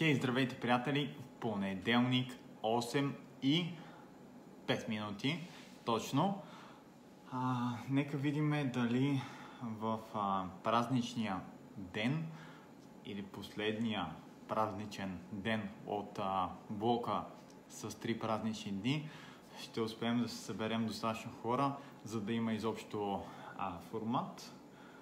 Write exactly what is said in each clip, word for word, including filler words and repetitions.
Хей, здравейте, приятели! Понеделник, осем и пет минути, точно. А, нека видим дали в а, празничния ден или последния празничен ден от а, блока с три празнични дни ще успеем да се съберем достатъчно хора, за да има изобщо а, формат.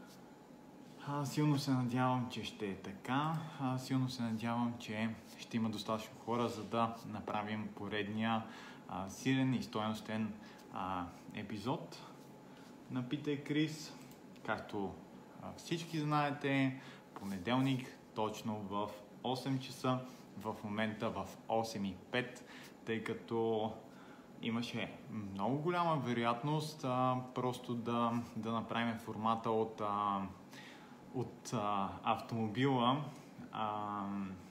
А, силно се надявам, че ще е така. А, силно се надявам, че ще има достатъчно хора, за да направим поредния а, силен и стойностен а, епизод на Питай Крис. Както а, всички знаете, понеделник, точно в осем часа, в момента в осем и пет, тъй като имаше много голяма вероятност а, просто да, да направим формата от а, от а, автомобила, а,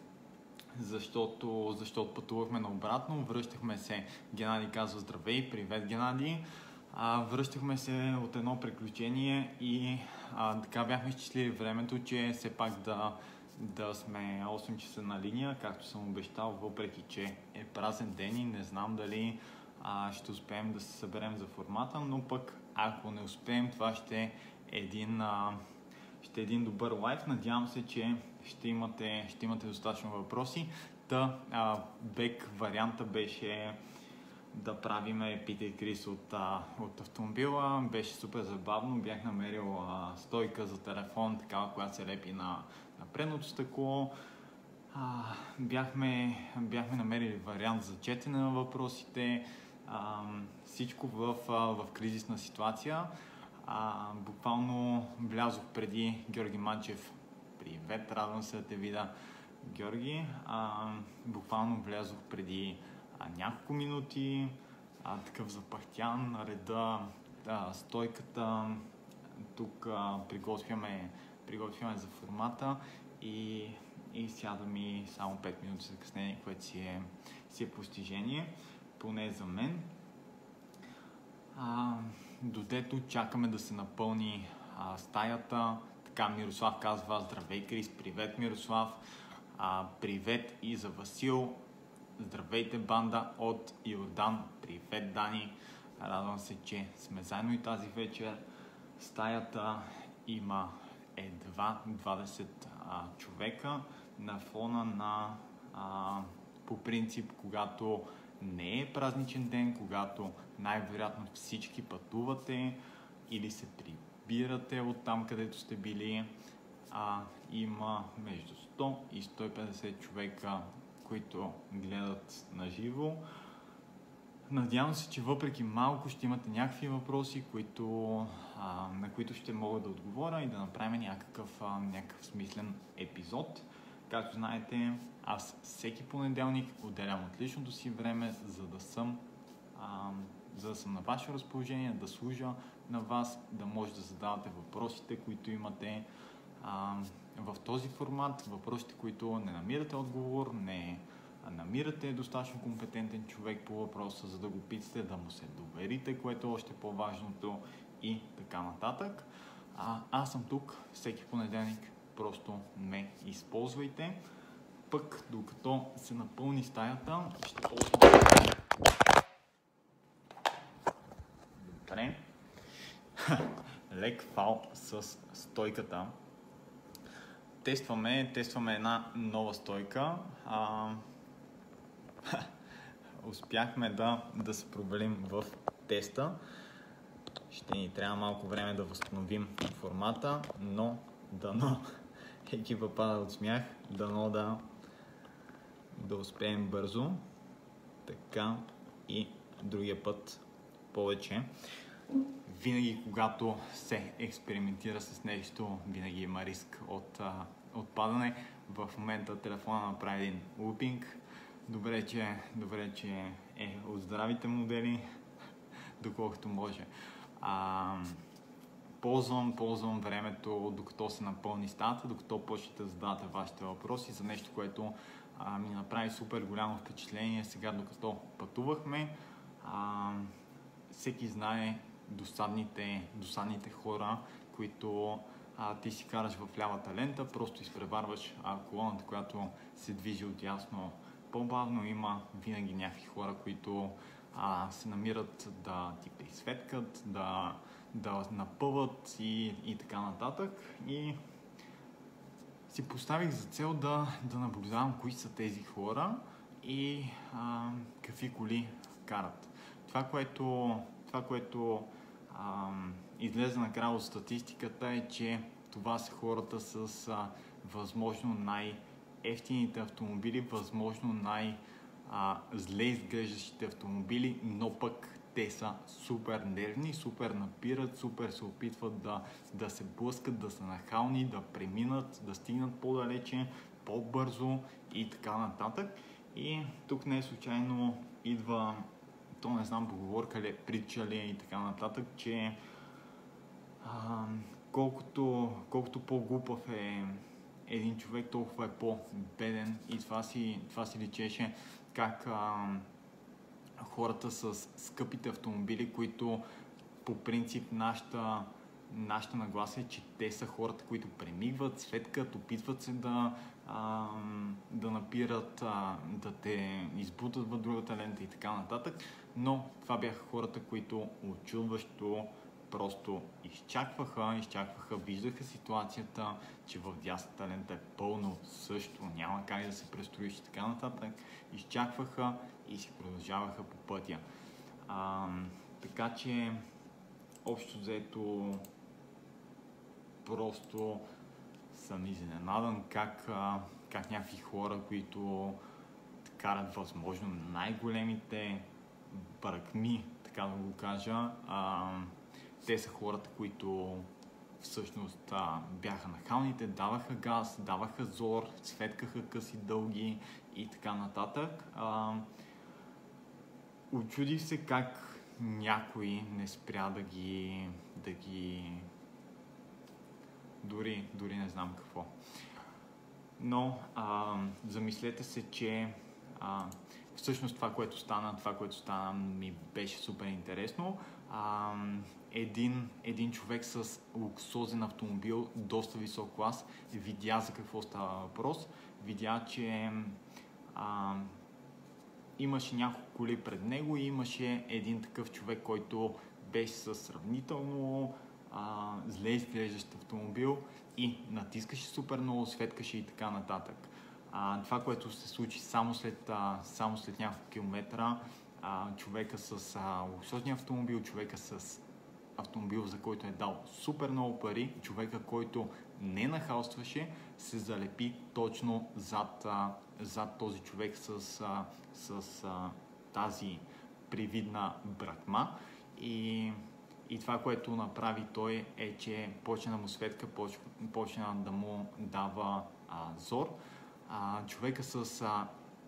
защото, защото пътувахме наобратно, връщахме се, Геннади казва здравей, привет Геннади, а, връщахме се от едно приключение и а, така бяхме изчислили времето, че все пак да, да сме осем часа на линия, както съм обещал, въпреки че е празен ден и не знам дали а, ще успеем да се съберем за формата, но пък ако не успеем, това ще е един а, ще е един добър лайф. Надявам се, че ще имате, ще имате достатъчно въпроси. Та, а, бек варианта беше да правиме Питай Крис от, а, от автомобила. Беше супер забавно. Бях намерил а, стойка за телефон, такава, която се лепи на, на предното стъкло. А, бяхме, бяхме намерили вариант за четене на въпросите. А, всичко в, а, в кризисна ситуация. А, буквално влязох преди Георги Манчев. Привет, радвам се да те видя, Георги. А, буквално влязох преди а, няколко минути. А, такъв запахтян, реда, да, стойката. Тук а, приготвяме, приготвяме за формата и, и сяда ми само пет минути закъснение, което си е, си е постижение, поне за мен. А, додето чакаме да се напълни а, стаята. Така Мирослав казва здравей Крис, привет Мирослав, а, привет и за Васил, здравейте банда от Йордан, привет Дани, радвам се, че сме заедно и тази вечер. Стаята има едва двадесет а, човека на фона на а, по принцип, когато не е празничен ден, когато най-вероятно всички пътувате или се прибирате от там, където сте били. А, има между сто и сто и петдесет човека, които гледат на живо. Надявам се, че въпреки малко ще имате някакви въпроси, които, а, на които ще мога да отговоря и да направим някакъв, а, някакъв смислен епизод. Както знаете, аз всеки понеделник отделям от личното си време, за да съм, а, за да съм на ваше разположение, да служа на вас, да може да задавате въпросите, които имате а, в този формат, въпросите, които не намирате отговор, не намирате достатъчно компетентен човек по въпроса, за да го питате, да му се доверите, което е още по-важното и така нататък. А, аз съм тук всеки понеделник. Просто ме използвайте. Пък, докато се напълни стаята, ще ползвам. Добре. Лек фал с стойката. Тестваме, тестваме една нова стойка. А, успяхме да, да се провалим в теста. Ще ни трябва малко време да възстановим формата, но дано екипа пада от смях, дано да, да успеем бързо. Така и другия път повече. Винаги, когато се експериментира с нещо, винаги има риск от а, отпадане. В момента телефона направи един лупинг. Добре, че, добре, че е от здравите модели, доколкото може. А, Ползвам, ползвам времето, докато се напълни стаята, докато почнете да задавате вашите въпроси за нещо, което а, ми направи супер голямо впечатление сега, докато пътувахме. А, всеки знае досадните, досадните хора, които а, ти си караш в лявата лента, просто изпреварваш а, колоната, която се движи отдясно по-бавно. Има винаги някакви хора, които а, се намират да ти присветкат, да, да напъват и, и така нататък. И си поставих за цел да, да наблюдавам кои са тези хора и а, какви коли карат. Това, което, това, което а, излезе накрая от статистиката е, че това са хората с а, възможно най-евтините автомобили, възможно най-зле изглеждащите автомобили, но пък те са супер нервни, супер напират, супер се опитват да, да се блъскат, да са нахални, да преминат, да стигнат по-далече, по-бързо и така нататък. И тук не е случайно идва, то не знам поговорка ли, притча ли и така нататък, че а, колкото, колкото по-глупав е един човек, толкова е по-беден и това си, това си личеше как а, хората с скъпите автомобили, които по принцип нашата, нашата нагласа е, че те са хората, които премигват, светкат, опитват се да, а, да напират, а, да те избутат в другата лента и така нататък. Но това бяха хората, които очудващо просто изчакваха, изчакваха, виждаха ситуацията, че в дясната лента е пълно също, няма как да се престроиш и така нататък. Изчакваха и си продължаваха по пътя. А, така че, общо взето, просто съм изненадан как, а, как някакви хора, които карат възможно най-големите бръкми, така да го кажа, а, те са хората, които всъщност а, бяха нахалните, даваха газ, даваха зор, светкаха къси дълги и така нататък. А, Очудих се как някой не спря да ги, да ги... Дори, дори не знам какво. Но а, замислете се, че а, всъщност това, което стана, това, което стана ми беше супер интересно. А, един, един човек с луксозен автомобил, доста висок клас, видя за какво става въпрос. Видя, че а, имаше няколко коли пред него и имаше един такъв човек, който беше със сравнително а, зле изглеждащ автомобил и натискаше супер много, светкаше и така нататък. А, това, което се случи само след, а, само след няколко километра, а, човека с а, луксозния автомобил, човека с автомобил, за който е дал супер много пари, човека, който не нахалстваше, се залепи точно зад, а, зад този човек с, а, с а, тази привидна бракма. И, и това, което направи той е, че почна да му светка, почна, почна да му дава а, зор. А, човека с а,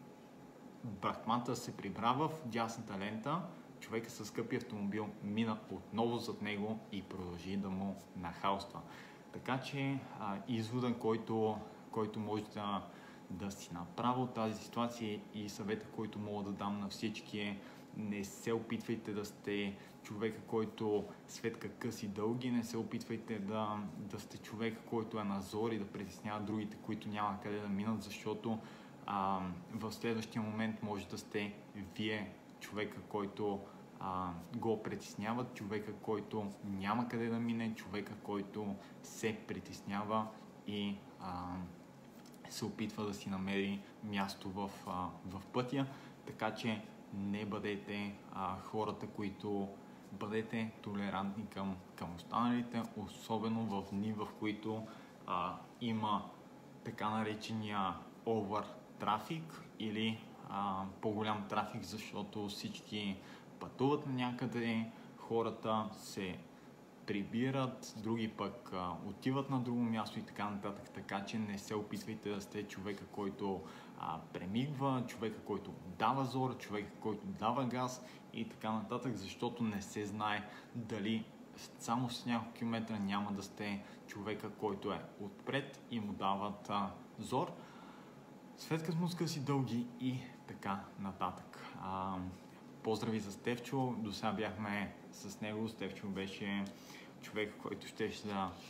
бракмата се прибра в дясната лента, човека с скъпи автомобил мина отново зад него и продължи да му нахалства. Така че а, извода, който, който може да, да си направи от тази ситуация и съвета, който мога да дам на всички е: не се опитвайте да сте човека, който светка къси дълги, не се опитвайте да, да сте човека, който е на зор и да притеснява другите, които няма къде да минат, защото а, в следващия момент може да сте вие човека, който а, го притесняват, човека, който няма къде да мине, човека, който се притеснява и а, се опитва да си намери място в, а, в пътя. Така че не бъдете а, хората, които бъдете толерантни към, към останалите, особено в дни, в които а, има така наречения over трафик или а, по-голям трафик, защото всички пътуват на някъде, хората се прибират, други пък а, отиват на друго място и така нататък, така че не се опитвайте да сте човека, който а, премигва, човека, който дава зор, човека, който дава газ и така нататък, защото не се знае дали само с няколко километра няма да сте човека, който е отпред и му дават а, зор. Светкат му скъси дълги и така нататък. А, поздрави за Стефчо, до сега бяхме с него. Стефчо беше човек, който щеше да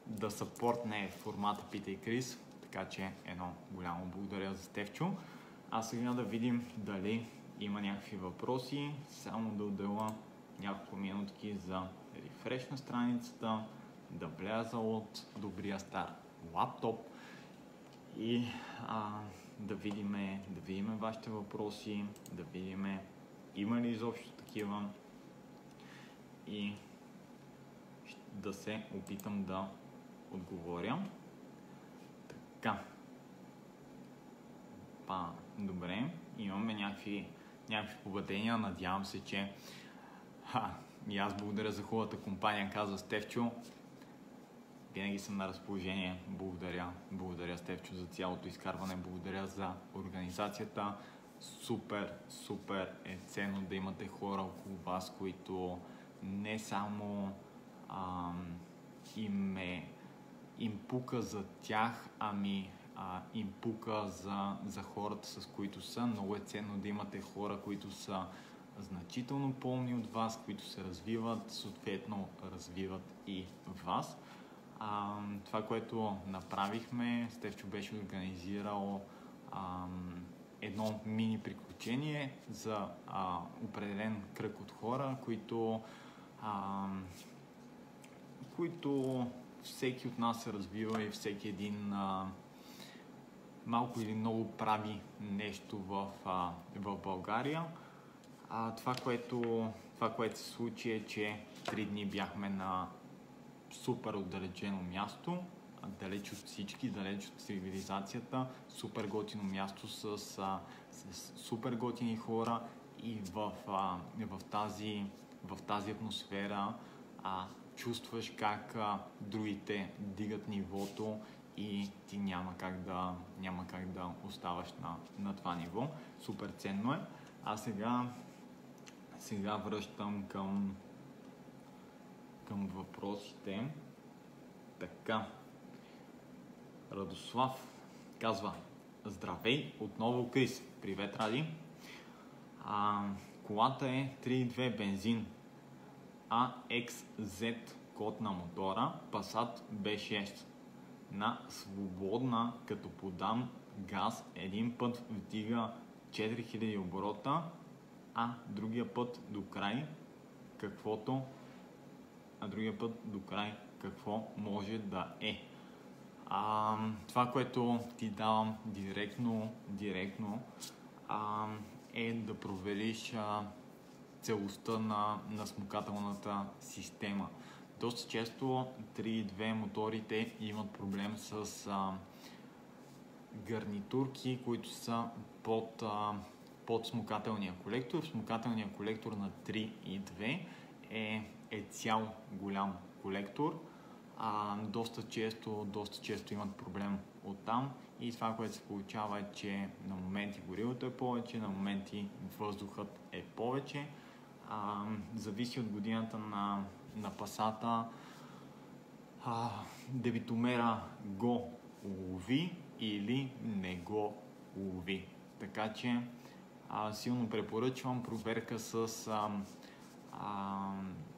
да съпортне формата Питай Крис, така че едно голямо благодаря за Стефчо. А сега да видим дали има някакви въпроси. Само да отделя няколко минутки за рефреш на страницата, да вляза от добрия стар лаптоп и а, да видим, да видим вашите въпроси, да видим има ли изобщо такива и да се опитам да отговоря. Така. Па, добре, имаме някакви, някакви поведения, надявам се, че ха, и аз благодаря за хубавата компания, казва Стефчо. Винаги съм на разположение. Благодаря, благодаря Стефчо за цялото изкарване, благодаря за организацията. Супер, супер е ценно да имате хора около вас, които не само ам, им, е, им пука за тях, ами а, им пука за, за хората, с които са. Много е ценно да имате хора, които са значително по-умни от вас, които се развиват, съответно развиват и вас. А, това, което направихме, Стефчо беше организирал ам, едно мини приключение за а, определен кръг от хора, които, а, които всеки от нас се развива и всеки един а, малко или много прави нещо в, а, в България. А, това, което, това, което се случи е, че три дни бяхме на супер отдалечено място, далеч от всички, далеч от цивилизацията, супер готино място с, а, с супер готини хора и в, а, в, тази, в тази атмосфера а, чувстваш как а, другите дигат нивото и ти няма как да, няма как да оставаш на, на това ниво. Супер ценно е. А сега, сега връщам към към въпросите. Така. Радослав казва: здравей, отново Крис. Привет, Ради. А, колата е три и две бензин. А Екс Зет код на мотора, Passat Б шест. На свободна, като подам газ, един път вдига четири хиляди оборота, а другия път до край, каквото а другия път до край какво може да е. А, това, което ти давам директно, директно а, е да провериш а, целостта на, на смукателната система. Доста често три и две моторите имат проблем с а, гарнитурки, които са под, а, под смукателния колектор. Смукателния колектор на три и две е е цял голям колектор. А, доста, често, доста често имат проблем оттам и това, което се получава е, че на моменти горивото е повече, на моменти въздухът е повече. А, зависи от годината на, на Passat-а. А, дебитомера го лови или не го лови. Така че а, силно препоръчвам проверка с а, а,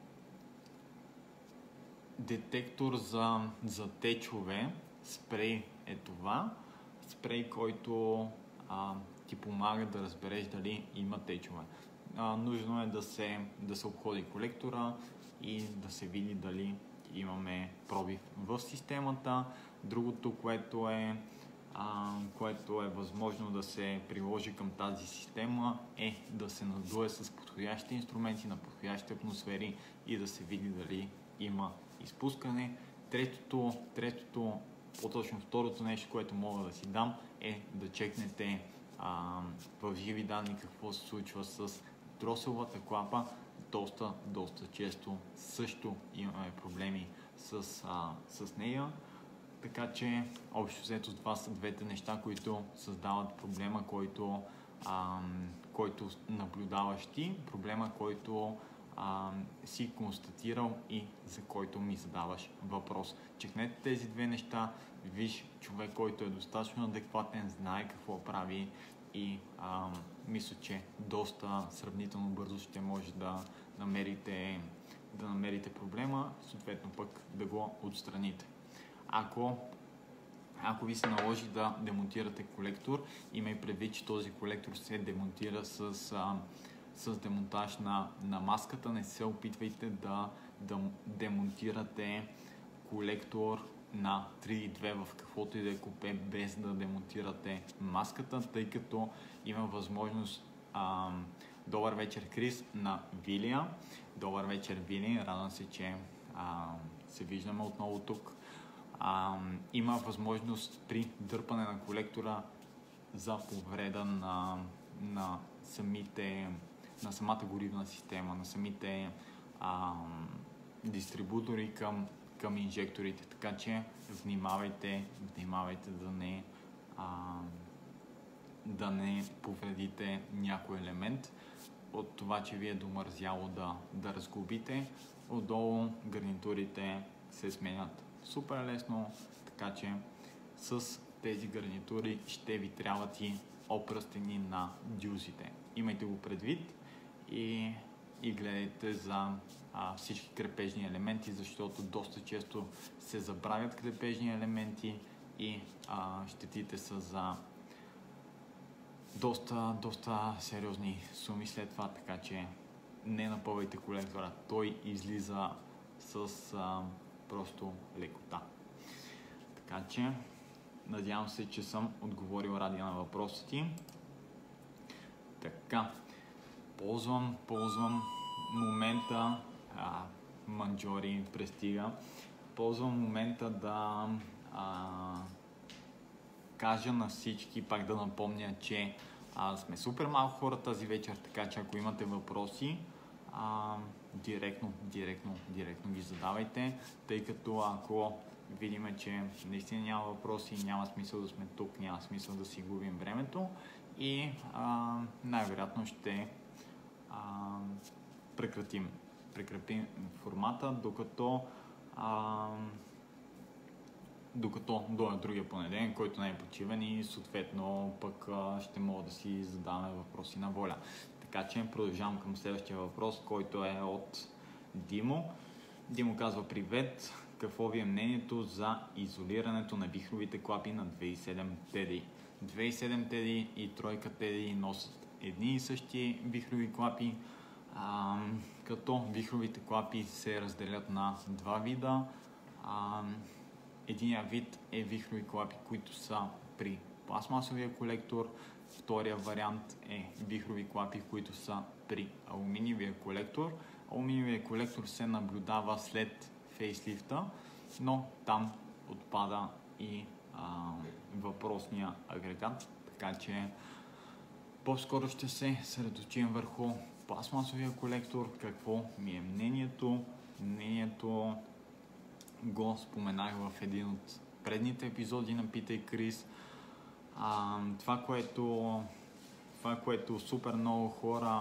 детектор за, за течове. Спрей е това. Спрей, който а, ти помага да разбереш дали има течове. А, нужно е да се, да се обходи колектора и да се види дали имаме пробив в системата. Другото, което е, а, което е възможно да се приложи към тази система, е да се надуе с подходящите инструменти на подходящите атмосфери и да се види дали има изпускане. Третото, третото, по-точно второто нещо, което мога да си дам, е да чекнете а, в живи данни какво се случва с дроселовата клапа. Доста, доста често също имаме проблеми с, а, с нея. Така че, общо взето, това са двете неща, които създават проблема, който, а, който наблюдаваш ти, проблема, който а, си констатирал и за който ми задаваш въпрос. Чекнете тези две неща, виж човек, който е достатъчно адекватен, знае какво прави и а, мисля, че доста сравнително бързо ще може да намерите, да намерите проблема, съответно пък да го отстраните. ако Ако ви се наложи да демонтирате колектор, имай предвид, че този колектор се демонтира с, а, с демонтаж на, на маската. Не се опитвайте да, да демонтирате колектор на три и две в каквото и да е купе, без да демонтирате маската, тъй като има възможност. А, добър вечер, Крис, на Вилия. Добър вечер, Вили. Радвам се, че а, се виждаме отново тук. А, има възможност при дърпане на колектора за повреда на, на, самите, на самата горивна система, на самите а, дистрибутори към, към инжекторите. Така че внимавайте, внимавайте да не, а, да не повредите някой елемент от това, че ви е домързяло да, да разглобите. Отдолу гарнитурите се сменят супер лесно, така че с тези гарнитури ще ви трябват и опръстени на дюзите. Имайте го предвид и, и гледайте за а, всички крепежни елементи, защото доста често се забравят крепежни елементи и а, щетите са за доста, доста сериозни суми след това, така че не напъвайте колектора. Той излиза с а, просто лекота. Така че, надявам се, че съм отговорил ради на въпросите ти. Така, ползвам, ползвам момента, а, Манджори пристига, ползвам момента да а, кажа на всички, пак да напомня, че а, сме супер малко хора тази вечер, така че ако имате въпроси, а, директно, директно, директно ги задавайте, тъй като ако видим, че наистина няма въпроси, няма смисъл да сме тук, няма смисъл да си губим времето и а, най-вероятно ще а, прекратим, прекратим формата, докато а, докато дойде другия понеделник, който не е почивен и съответно пък а, ще мога да си задаваме въпроси на воля. Така че продължавам към следващия въпрос, който е от Димо. Димо казва: привет, какво ви е мнението за изолирането на вихровите клапи на две точка и седем Teddy? две точка и седем Teddy и тройка Teddy носят едни и същи вихрови клапи, а, като вихровите клапи се разделят на два вида. А, единият вид е вихрови клапи, които са при пластмасовия колектор. Втория вариант е вихрови клапи, които са при алуминиевия колектор. Алуминиевия колектор се наблюдава след фейслифта, но там отпада и а, въпросния агрегат, така че по-скоро ще се съсредоточим върху пластмасовия колектор. Какво ми е мнението? Мнението го споменах в един от предните епизоди на Питай Крис. А, това, което, това, което супер много хора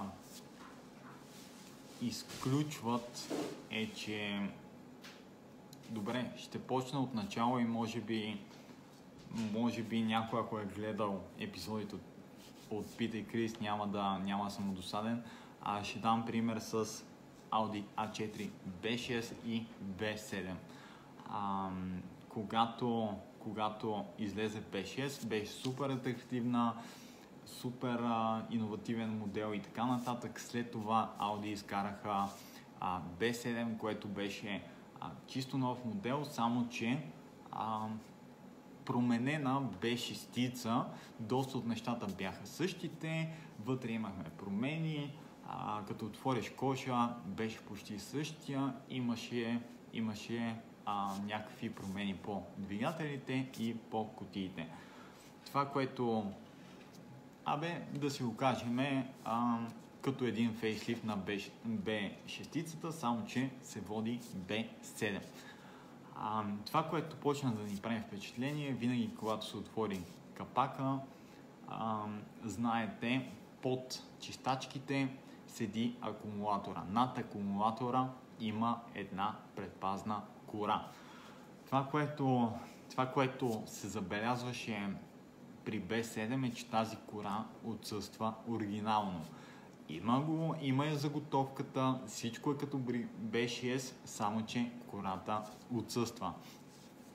изключват е, че добре, ще почна от начало и може би, може би някой, ако е гледал епизодите от, от Питай Крис, няма да, няма да съм досаден. А ще дам пример с Audi А четири Б шест и Б седем. А, когато когато излезе Б шест, беше супер атрактивна, супер а, иновативен модел и така нататък. След това Audi изкараха а, Б седем, което беше а, чисто нов модел, само че а, променена Б шест. Доста от нещата бяха същите, вътре имахме промени, а, като отвориш коша беше почти същия, имаше, имаше А, някакви промени по двигателите и по кутиите. Това, което абе, да си го кажем, а, като един фейслифт на Б шест, само че се води Б седем. А, това, което почна да ни прави впечатление, винаги когато се отвори капака, а, знаете, под чистачките седи акумулатора. Над акумулатора има една предпазна кора. Това, което, това, което се забелязваше при Б седем е, че тази кора отсъства оригинално. Има го, има я заготовката, всичко е като Б шест, само че кората отсъства.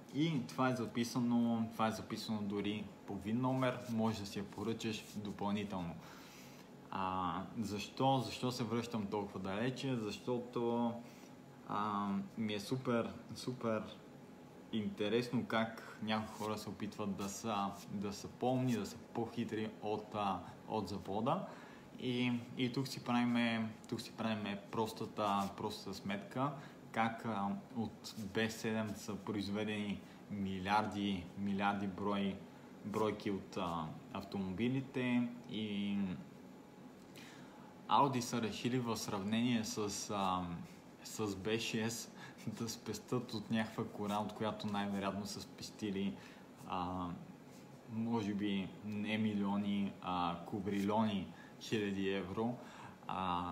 И това е записано, това е записано дори по вин номер, може да си я поръчаш допълнително. А, защо? Защо се връщам толкова далече? Защото а, ми е супер, супер интересно как някои хора се опитват да са, да са по-умни, да са по-хитри от, а, от завода. И, и тук си правим, тук си правим простата, простата сметка, как а, от би седем са произведени милиарди, милиарди брой, бройки от а, автомобилите и Audi са решили в сравнение с, а, с би шест да спестят от някаква кора, от която най-вероятно са спестили а, може би не милиони, а кубрилиони хиляди евро. А,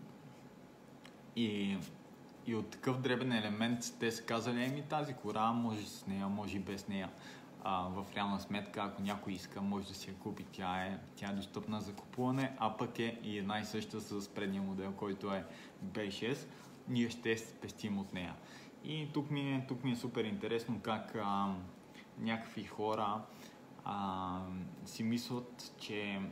и, и от такъв дребен елемент те са казали, еми тази кора може с нея, може и без нея. А, в реална сметка, ако някой иска, може да си я купи, тя е, тя е достъпна за купуване, а пък е и една и съща с предния модел, който е би шест. Ние ще спестим от нея. И тук ми е, тук ми е супер интересно как а, някакви хора а, си мислят, че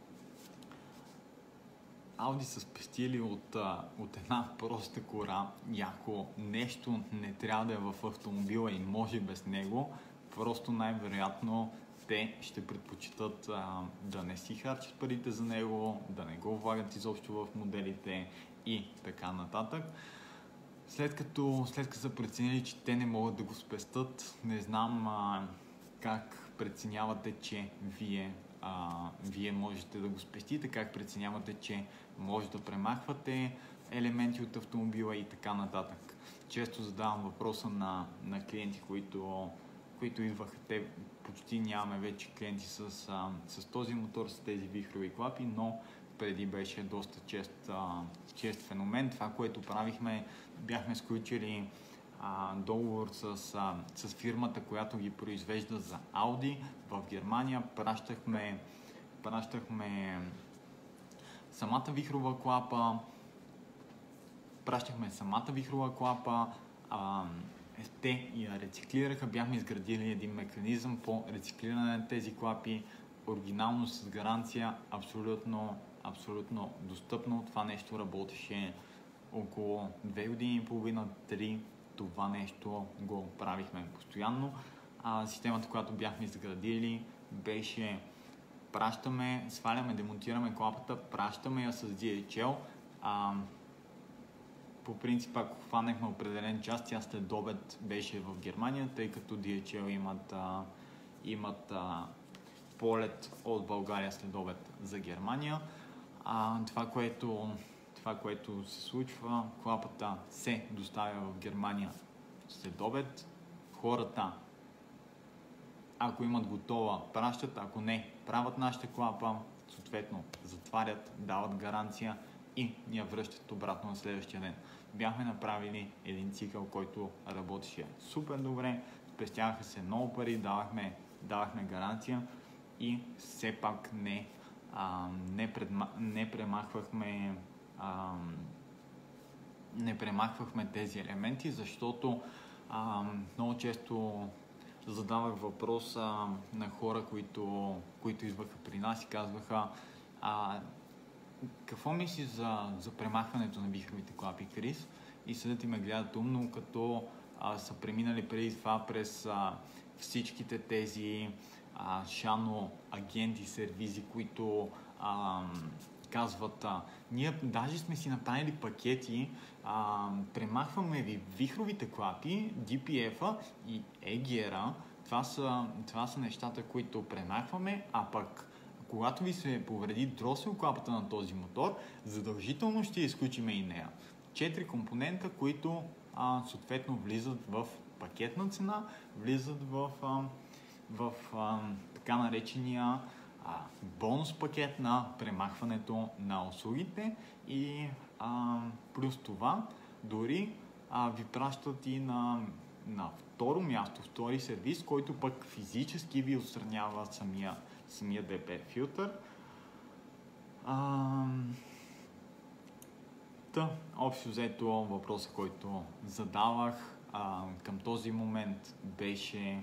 Audi са спестили от, от една проста кора и ако нещо не трябва да е в автомобила и може без него, просто най-вероятно те ще предпочитат а, да не си харчат парите за него, да не го влагат изобщо в моделите и така нататък. След като, след като са преценили, че те не могат да го спестат, не знам а, как преценявате, че вие, а, вие можете да го спестите, как преценявате, че може да премахвате елементи от автомобила и така нататък. Често задавам въпроса на, на клиенти, които, които идваха. Те почти нямаме вече клиенти с, а, с този мотор, с тези вихрови клапи, но преди беше доста чест, а, чест феномен. Това, което правихме, бяхме сключили а, договор с, а, с фирмата, която ги произвежда за Audi в Германия. Пращахме, пращахме самата вихрова клапа, пращахме самата вихрова клапа, а, те я рециклираха, бяхме изградили един механизъм по рециклиране на тези клапи, оригинално с гаранция, абсолютно, абсолютно достъпно. Това нещо работеше около две години и половина, три. Това нещо го правихме постоянно. А, системата, която бяхме изградили, беше пращаме, сваляме, демонтираме клапата, пращаме я с ди ейч ел. А, по принцип, ако хванехме определен час, тя след обед беше в Германия, тъй като ди ейч ел имат, а, имат а, полет от България след обед за Германия. А, това, което, това, което се случва, клапата се доставя в Германия след обед. Хората, ако имат готова, пращат, ако не, правят нашата клапа, съответно затварят, дават гаранция и ни я връщат обратно на следващия ден. Бяхме направили един цикъл, който работеше супер добре, спестяваха се много пари, давахме, давахме гаранция и все пак не, а, не, предма, не премахвахме а, не премахвахме тези елементи, защото а, много често задавах въпрос а, на хора, които, които идваха при нас и казваха а, какво мислиш за, за премахването на вихровите клапи, Крис? И седят и ме гледат умно, като а, са преминали преди това през а, всичките тези а, шано агенти, сервизи, които а, казват, а, ние даже сме си направили пакети, а, премахваме ви вихровите клапи, ди пи еф-а и и джи ар-а. Това са, това са нещата, които премахваме, а пък когато ви се повреди дросел клапата на този мотор, задължително ще изключим и нея. Четири компонента, които а, съответно влизат в пакетна цена, влизат в, а, в а, така наречения а, бонус пакет на премахването на услугите и а, плюс това дори а, ви пращат и на, на второ място, втори сервис, който пък физически ви отстранява самия самия ди пи филтър. А, та, общо взето въпроса, който задавах, а, към този момент беше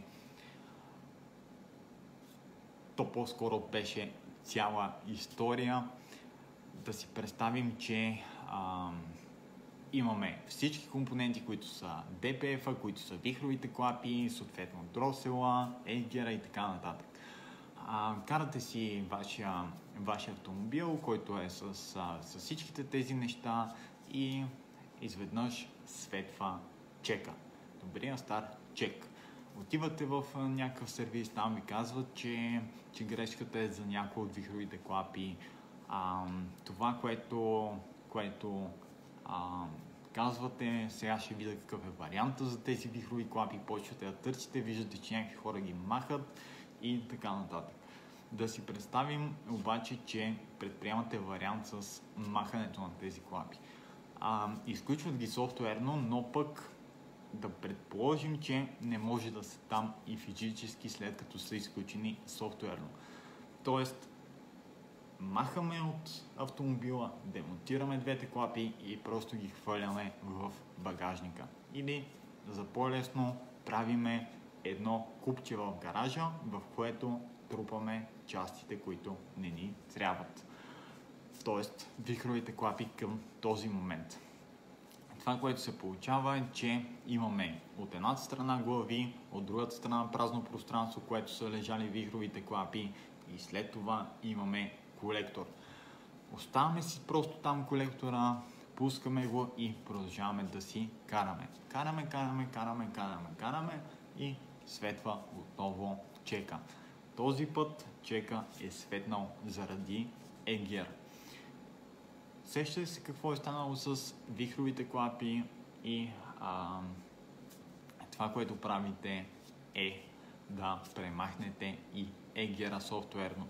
то по-скоро беше цяла история. Да си представим, че а, имаме всички компоненти, които са ди пи еф-а, които са вихровите клапи, съответно дросела, егера и така нататък. А, карате си вашия, вашия автомобил, който е с, а, с всичките тези неща и изведнъж светва чека. Добрия стар чек. Отивате в а, някакъв сервис, там ви казват, че, че грешката е за някои от вихровите клапи. А, това, което, което а, казвате, сега ще видя какъв е варианта за тези вихрови клапи, почвате да търсите, виждате, че някакви хора ги махат и така нататък. Да си представим обаче, че предприемате вариант с махането на тези клапи. А, изключват ги софтуерно, но пък да предположим, че не може да са там и физически, след като са изключени софтуерно. Тоест, махаме от автомобила, демонтираме двете клапи и просто ги хвърляме в багажника. Или за по-лесно правиме едно купче в гаража, в което трупаме частите, които не ни трябват. Тоест, вихровите клапи към този момент. Това, което се получава е, че имаме от едната страна глави, от другата страна празно пространство, което са лежали вихровите клапи и след това имаме колектор. Оставаме си просто там колектора, пускаме го и продължаваме да си караме. Караме, караме, караме, караме, караме и светва отново чека. Този път чека е светнал заради егер. Сещате се какво е станало с вихровите клапи и а, това, което правите е да премахнете и егера софтуерно.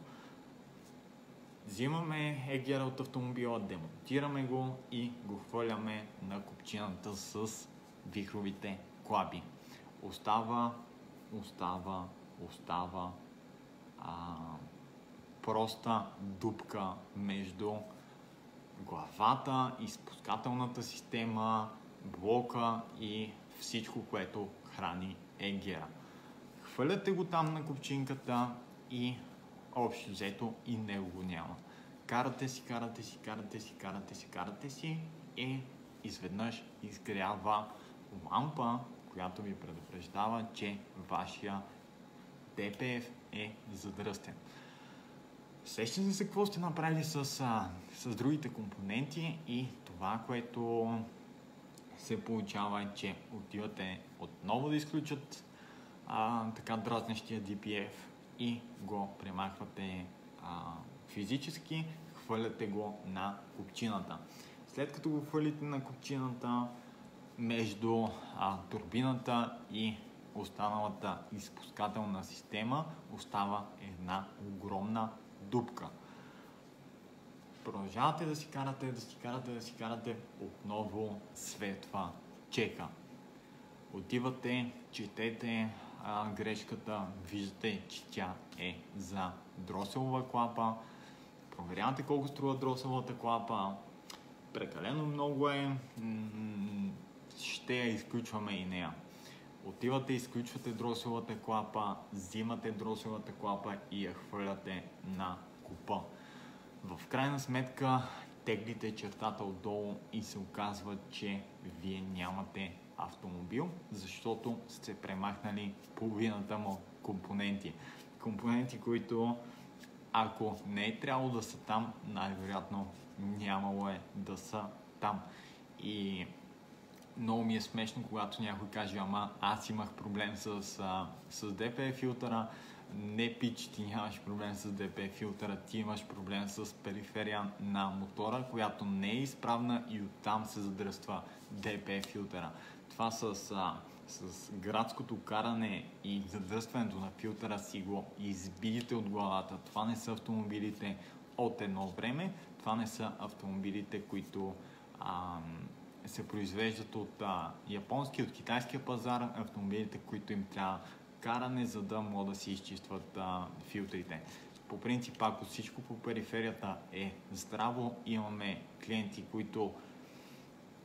Взимаме егера от автомобила, демонтираме го и го хвърляме на купчината с вихровите клапи. Остава, остава, остава а, проста дупка между главата и спускателната система, блока и всичко, което храни егера. Хвърляте го там на купчинката и общо взето и него го няма. Карате си, карате си, карате си, карате си, карате си и изведнъж изгрява лампа, която ви предупреждава, че вашия ди пи еф е задръстен. Сещате се какво сте направили с, а, с другите компоненти и това, което се получава е, че отивате отново да изключат а, така дразнещия ди пи еф и го премахвате а, физически, хвърляте го на купчината. След като го хвърлите на купчината, между а, турбината и останалата изпускателна система остава една огромна дупка. Продължавате да си карате, да си карате, да си карате, отново светва чека. Отивате, четете а, грешката, виждате, че тя е за дроселова клапа, проверявате колко струва дроселовата клапа, прекалено много е, м- ще я изключваме и нея. Отивате, изключвате дроселовата клапа, взимате дроселовата клапа и я хвърляте на купа. В крайна сметка теглите чертата отдолу и се оказва, че вие нямате автомобил, защото сте премахнали половината му компоненти. Компоненти, които ако не е трябвало да са там, най-вероятно нямало е да са там. И много ми е смешно, когато някой каже, ама аз имах проблем с, а, с ди пи еф филтъра. Не, пич, ти нямаш проблем с ди пи еф филтъра, ти имаш проблем с периферия на мотора, която не е изправна и оттам се задръства ди пи еф филтъра. Това с, а, с градското каране и задръстването на филтъра си го избийте от главата. Това не са автомобилите от едно време, това не са автомобилите, които а, се произвеждат от а, японски, от китайския пазар, автомобилите, които им трябва каране, за да могат да си изчистват а, филтрите. По принцип, ако всичко по периферията е здраво, имаме клиенти, които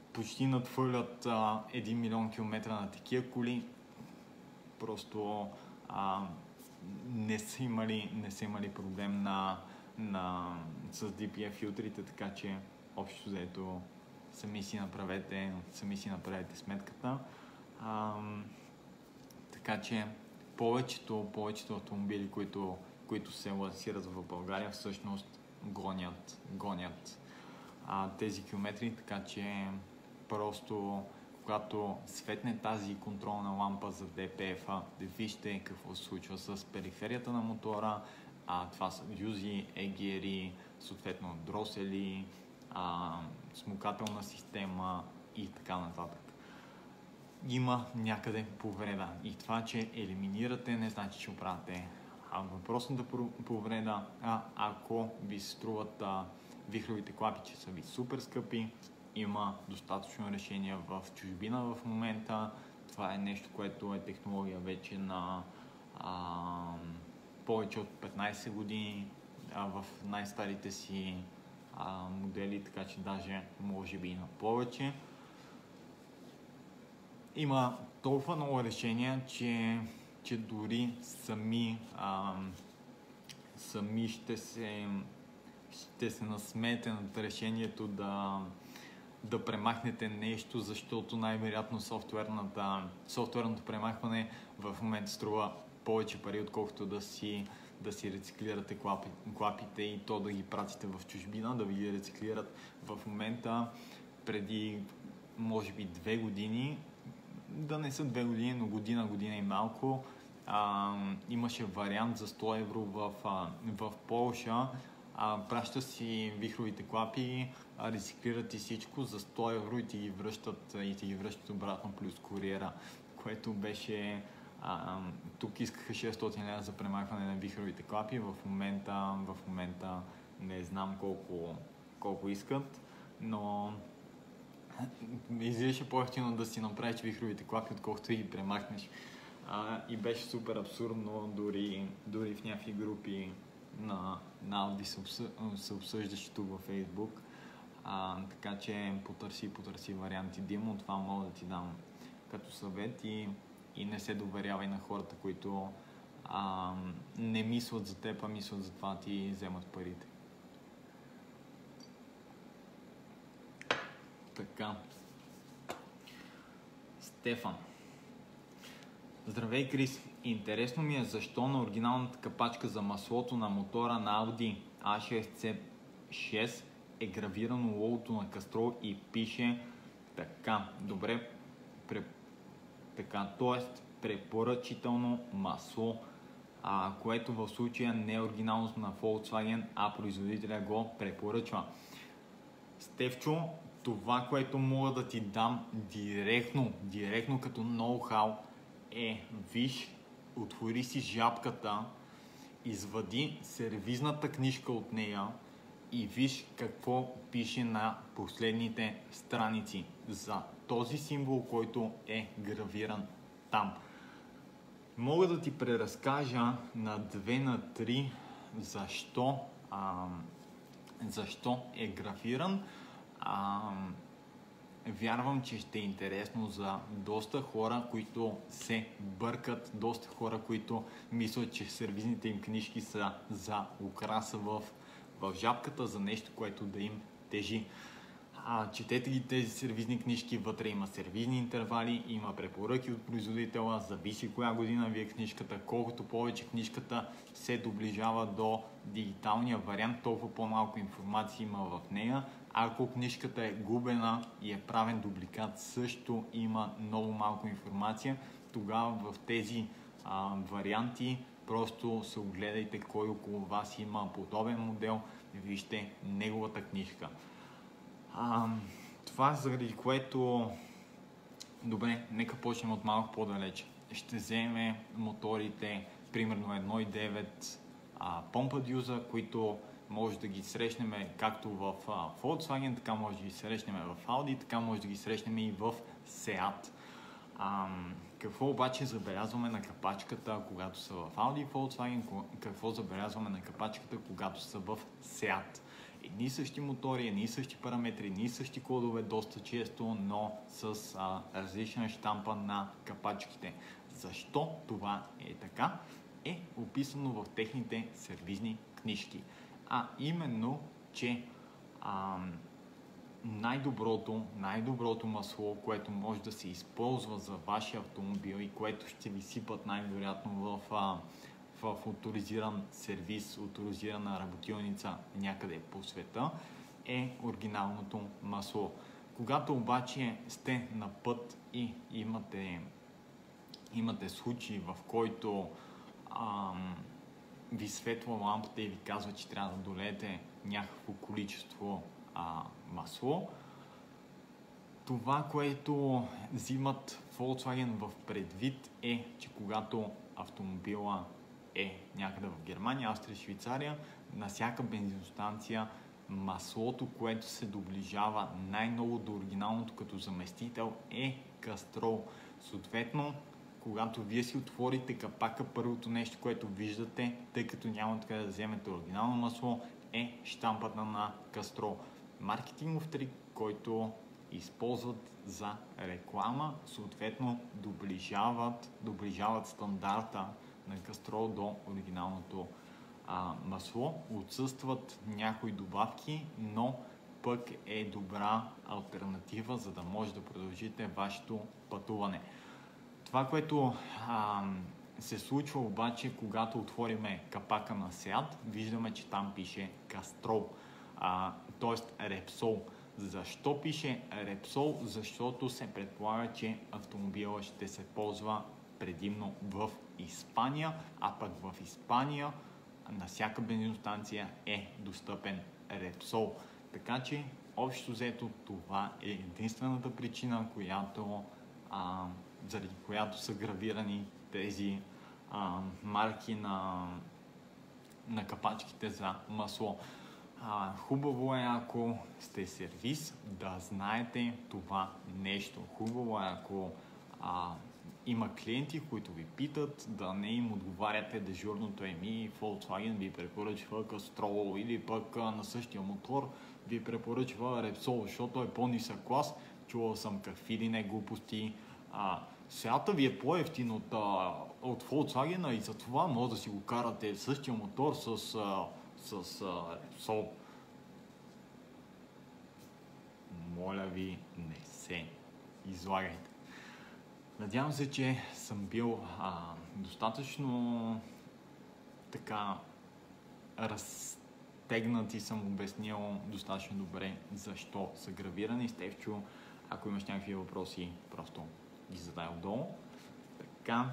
почти надхвърлят а, един милион километра на такива коли. Просто а, не, са имали, не са имали проблем на, на, с ди пи еф филтрите, така че общо взето сами си направете, сами си направете сметката. А, така че повечето, повечето автомобили, които, които се лансират в България, всъщност гонят, гонят а, тези километри, така че просто когато светне тази контролна лампа за ди пи еф-а, вижте какво се случва с периферията на мотора. А, това са дюзи, егери, съответно дросели, а, смукателна система и така нататък. Има някъде повреда и това, че елиминирате, не значи, че оправяте а въпросната повреда. А ако ви се струват а, вихровите клапи, че са ви супер скъпи, има достатъчно решение в чужбина в момента. Това е нещо, което е технология вече на а, повече от петнайсет години а, в най-старите си а, модели, така че даже може би и на повече. Има толкова много решения, че, че дори сами, а, сами ще се, ще се насмеете над решението да да премахнете нещо, защото най-вероятно софтуерното премахване в момента струва повече пари, отколкото да си, да си рециклирате клапи, клапите и то да ги пратите в чужбина, да ви ги рециклират. В момента, преди може би две години, да не са две години, но година, година и малко, а, имаше вариант за сто евро в, а, в Полша. А, праща си вихровите клапи, а, рециклират и всичко за сто евро и ти ги връщат, и ти ги връщат обратно плюс куриера, което беше... А, тук искаха шестстотин лева за премахване на вихровите клапи, в момента, в момента не знам колко, колко искат, но излизаше по-ефтино да си направиш вихровите клапи, отколкото и ги премахнеш. А, и беше супер абсурдно, дори, дори в някакви групи на, на Audi се, обсъ... се обсъждаше тук във Facebook. А, така че потърси, потърси варианти. Димо, това мога да ти дам като съвет и, и не се доверявай на хората, които а, не мислят за теб, а мислят за това ти вземат парите. Така. Стефан. Здравей, Крис. Интересно ми е защо на оригиналната капачка за маслото на мотора на Audi а шест си шест е гравирано логото на Castrol и пише така. Добре. Пре... Така, т.е. препоръчително масло, а, което в случая не е оригинално на Volkswagen, а производителя го препоръчва. Стефчо, това, което мога да ти дам директно, директно като ноу-хау е, виж, отвори си жабката, извади сервизната книжка от нея и виж какво пише на последните страници за този символ, който е гравиран там. Мога да ти преразкажа на две на три защо, а, защо е гравиран. А, вярвам, че ще е интересно за доста хора, които се бъркат, доста хора, които мислят, че сервизните им книжки са за украса в, в жабката, за нещо, което да им тежи. А, четете ги тези сервизни книжки, вътре има сервизни интервали, има препоръки от производителя, зависи коя година ви е книжката, колкото повече книжката се доближава до дигиталния вариант, толкова по-малко информация има в нея. Ако книжката е губена и е правен дубликат, също има много малко информация. Тогава в тези а, варианти просто се огледайте кой около вас има подобен модел, вижте неговата книжка. А, това заради което... Добре, нека почнем от малко по-далече. Ще вземем моторите, примерно едно и девет а, помпа дюза, които може да ги срещнем както в а, Volkswagen, така може да ги срещнем в Audi, така може да ги срещнем и в Seat. А, какво обаче забелязваме на капачката, когато са в Audi и Volkswagen, какво забелязваме на капачката, когато са в Seat? едни и същи мотори, едни и същи параметри, едни и същи кодове доста често, но с а, различна щампа на капачките. Защо това е така? Е описано в техните сервизни книжки. А именно, че а, най-доброто, най-доброто масло, което може да се използва за вашия автомобил и което ще ви сипат най-вероятно в, а, в авторизиран сервис, авторизирана работилница някъде по света, е оригиналното масло. Когато обаче сте на път и имате, имате случаи, в който ам, ви светва лампата и ви казва, че трябва да долеете някакво количество а, масло, това, което взимат Volkswagen в предвид е, че когато автомобила е някъде в Германия, Австрия, Швейцария, на всяка бензиностанция маслото, което се доближава най-много до оригиналното като заместител, е кастрол. Съответно, когато вие си отворите капака, първото нещо, което виждате, тъй като няма така да вземете оригинално масло, е щампата на кастрол. Маркетингов трик, който използват за реклама, съответно доближават, доближават стандарта на кастрол до оригиналното а, масло. Отсъстват някои добавки, но пък е добра алтернатива, за да може да продължите вашето пътуване. Това, което а, се случва обаче, когато отвориме капака на Сеат, виждаме, че там пише кастрол, а, т.е. Репсол. Защо пише Репсол? Защото се предполага, че автомобила ще се ползва предимно в Испания, а пък в Испания на всяка бензиностанция е достъпен Репсол. Така че, общо взето, това е единствената причина, която, а, заради която са гравирани тези а, марки на, на капачките за масло. А, хубаво е, ако сте сервис, да знаете това нещо. Хубаво е, ако а, има клиенти, които ви питат, да не им отговаряте дежурното еми, Volkswagen ви препоръчва кастрол или пък на същия мотор ви препоръчва Repsol, защото е по-нисък клас. Чувал съм какви ли не глупости. А, Сеата ви е по-евтин от, а, от Volkswagen и затова може да си го карате същия мотор с, а, с а, Repsol. Моля ви, не се излагайте. Надявам се, че съм бил а, достатъчно така разтегнат и съм обяснил достатъчно добре защо са гравирани. Стефчо, ако имаш някакви въпроси, просто ги задай отдолу. Така,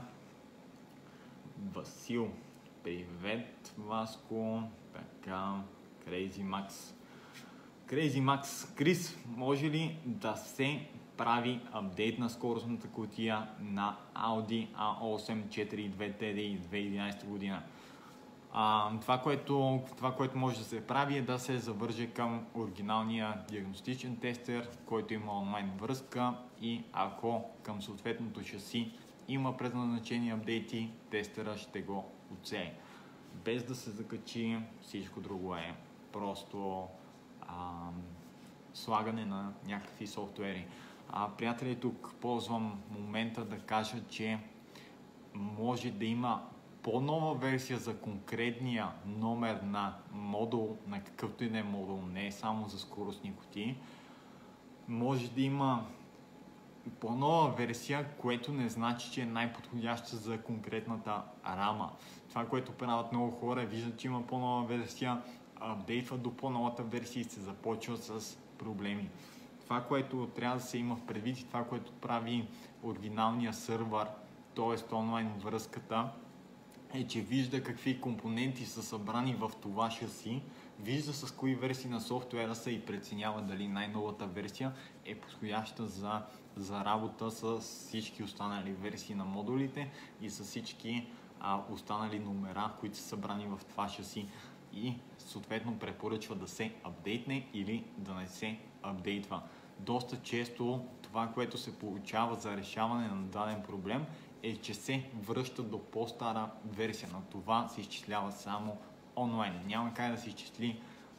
Васил, привет, Васко, така, Crazy Max. Crazy Max, Крис, може ли да се прави апдейт на скоростната кутия на Audi а осем четири две Т Д И две хиляди и единадесета година? А, това, което, това, което може да се прави, е да се завърже към оригиналния диагностичен тестер, който има онлайн връзка, и ако към съответното шаси има предназначени апдейти, тестера ще го отсее. Без да се закачи, всичко друго е просто а, слагане на някакви софтуери. А, приятели, тук ползвам момента да кажа, че може да има по-нова версия за конкретния номер на модул, на какъвто и да е модул, не е само за скоростни кутии. Може да има по-нова версия, което не значи, че е най-подходяща за конкретната рама. Това, което правят много хора, виждат, че има по-нова версия, апдейтват до по-новата версия и се започва с проблеми. Това, което трябва да се има в предвид и това, което прави оригиналния сървър, т.е. онлайн връзката, е, че вижда какви компоненти са събрани в това шаси, вижда с кои версии на софтуера са и преценява дали най-новата версия е подходяща за, за работа с всички останали версии на модулите и с всички а, останали номера, които са събрани в това шаси, и съответно препоръчва да се апдейтне или да не се апдейтва. Доста често това, което се получава за решаване на даден проблем, е, че се връща до по-стара версия. На това се изчислява само онлайн. Няма как да се изчисли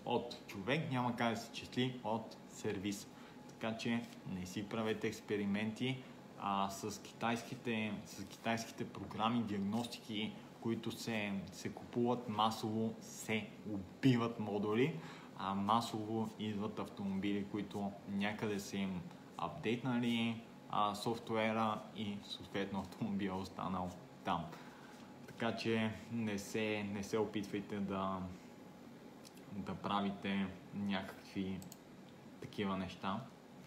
от човек, няма как да се числи от сервис. Така че не си правете експерименти а, с, китайските, с китайските програми, диагностики, които се, се купуват масово, се убиват модули, а масово идват автомобили, които някъде са им апдейтнали а, софтуера и съответно автомобил е останал там. Така че не се, не се опитвайте да, да правите някакви такива неща.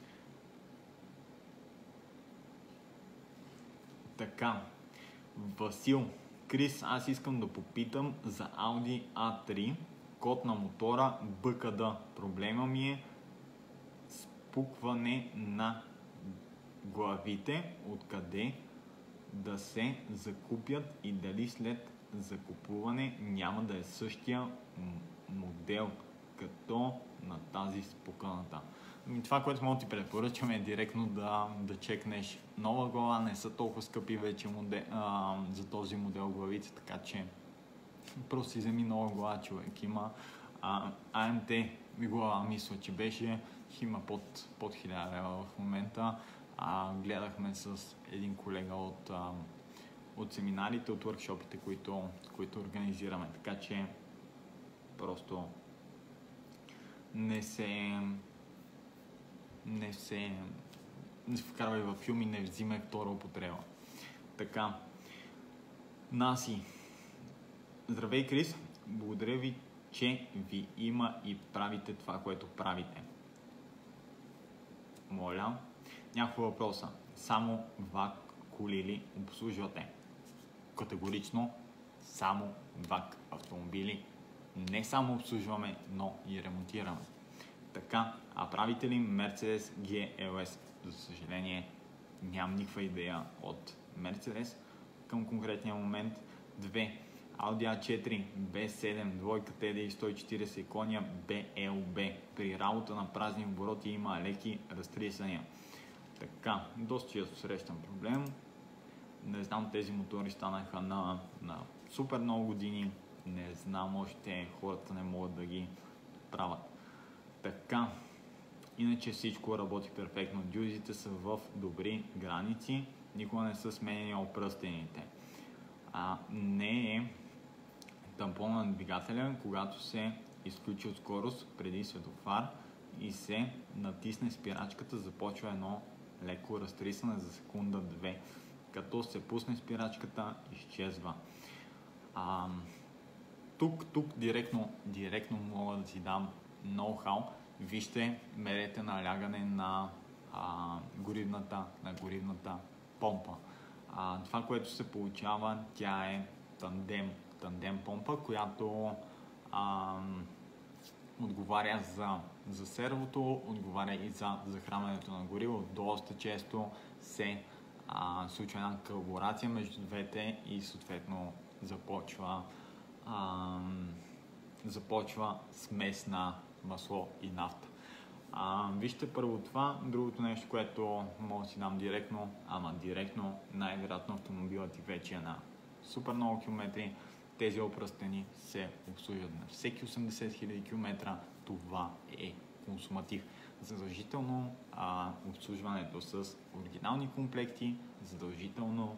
Така, Васил, Крис, аз искам да попитам за Audi а три, код на мотора Б К Д. Проблема ми е спукване на главите, откъде да се закупят и дали след закупуване няма да е същия модел като на тази спуканата. Това, което мога да ти препоръчам е директно да, да чекнеш нова глава, не са толкова скъпи вече модел, а, за този модел главици, така че просто си вземи нова глава, човек. Има а, А М Т глава, мисля, че беше, има под, под хиляда лева в момента. А, гледахме с един колега от, а, от семинарите, от workshopите, които, които организираме, така че просто не се не се не се вкарвай във филми, не взимай втора употреба. Така, Наси. Здравей, Крис. Благодаря ви, че ви има и правите това, което правите. Моля, няколко въпроса. Само ВАК коли ли обслужвате? Категорично само ВАК автомобили. Не само обслужваме, но и ремонтираме. Така, а правите ли Mercedes Джи Ел Ес? За съжаление, нямам никаква идея от Mercedes към конкретния момент. Две. Audi А четири, Б седем, двойка Т Д И сто и четиридесет коня, Б Л Б. При работа на празни обороти има леки разтрисания. Така, доста често срещам проблем. Не знам, тези мотори станаха на, на супер много години. Не знам, още хората не могат да ги правят. Така, иначе всичко работи перфектно. Дюзите са в добри граници. Никога не са сменени опръстените. А, не е тампон на двигателя, когато се изключи от скорост преди светофар и се натисне спирачката, започва едно леко разтрисване за секунда-две. Като се пусне спирачката, изчезва. А, тук, тук директно, директно мога да си дам ноу-хау. Вижте, мерете налягане на, а, горивната, на горивната помпа. А, това, което се получава, тя е тандем, тандем помпа, която а, отговаря за, за сервото, отговаря и за захранването на гориво. Доста често се а, случва една колаборация между двете и съответно започва, а, започва смес на масло и нафта. А, вижте първо това. Другото нещо, което мога да си дам директно, ама директно, най-вероятно автомобилът ти вече е на супер много километри. Тези опръстени се обслужват на всеки осемдесет хиляди километра. Това е консуматив. Задължително а, обслужването с оригинални комплекти, задължително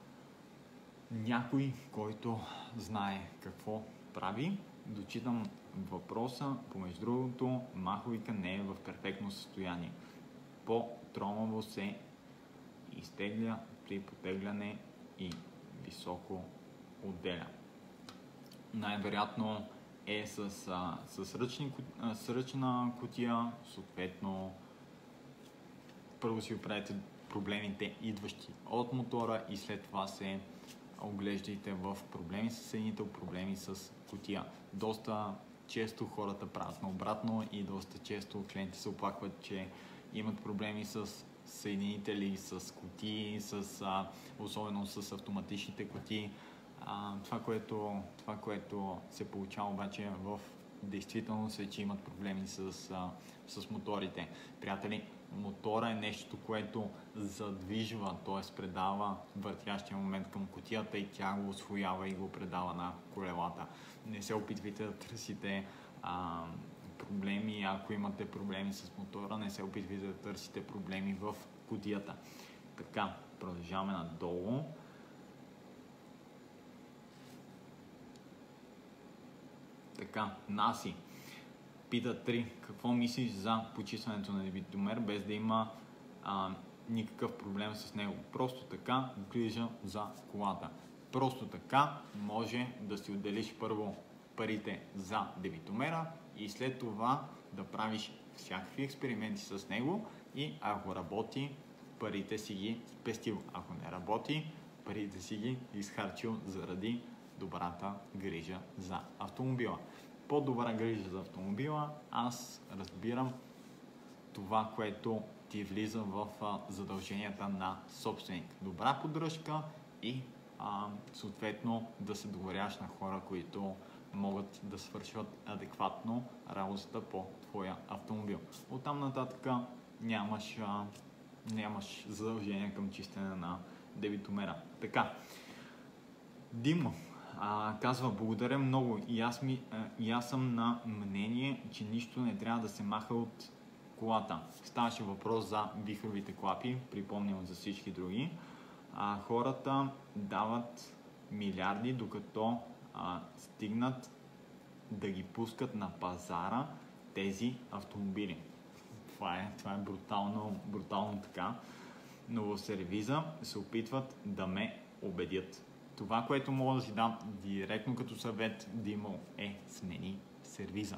някой, който знае какво прави. Дочитам въпроса. Помежду другото, маховика не е в перфектно състояние. По-тромаво се изтегля при потегляне и високо отделя. Най-вероятно е с, а, с, ръчни, а, с ръчна кутия, съответно първо си оправите проблемите, идващи от мотора, и след това се оглеждайте в проблеми с съединител, проблеми с кутия. Доста често хората правят наобратно и доста често клиенти се оплакват, че имат проблеми с съединители, с кутии, с, а, особено с автоматичните кутии. А, това, което, това, което се получава обаче в действителност е, че имат проблеми с, а, с моторите. Приятели, мотора е нещо, което задвижва, т.е. предава въртящия момент към кутията и тя го усвоява и го предава на колелата. Не се опитвайте да търсите а, проблеми. Ако имате проблеми с мотора, не се опитвайте да търсите проблеми в кутията. Така, продължаваме надолу. Така, Наси пита три. Какво мислиш за почистването на дебитомер, без да има а, никакъв проблем с него? Просто така грижа за колата. Просто така може да си отделиш първо парите за дебитомера и след това да правиш всякакви експерименти с него и ако работи, парите си ги спестил. Ако не работи, парите си ги изхарчил заради добрата грижа за автомобила. По-добра грижа за автомобила, аз разбирам това, което ти влиза в а, задълженията на собственик. Добра поддръжка и а, съответно да се доверяваш на хора, които могат да свършват адекватно работата по твоя автомобил. Оттам нататък нямаш, а, нямаш задължение към чистене на дебитомера. Така, Димо а, казва, благодаря много и аз, ми, а, и аз съм на мнение, че нищо не трябва да се маха от колата. Ставаше въпрос за вихровите клапи, припомням за всички други. А, хората дават милиарди, докато а, стигнат да ги пускат на пазара тези автомобили. Това е, това е брутално, брутално така. Но в сервиза се опитват да ме убедят. Това, което мога да си дам директно като съвет, Димо, е смени сервиза.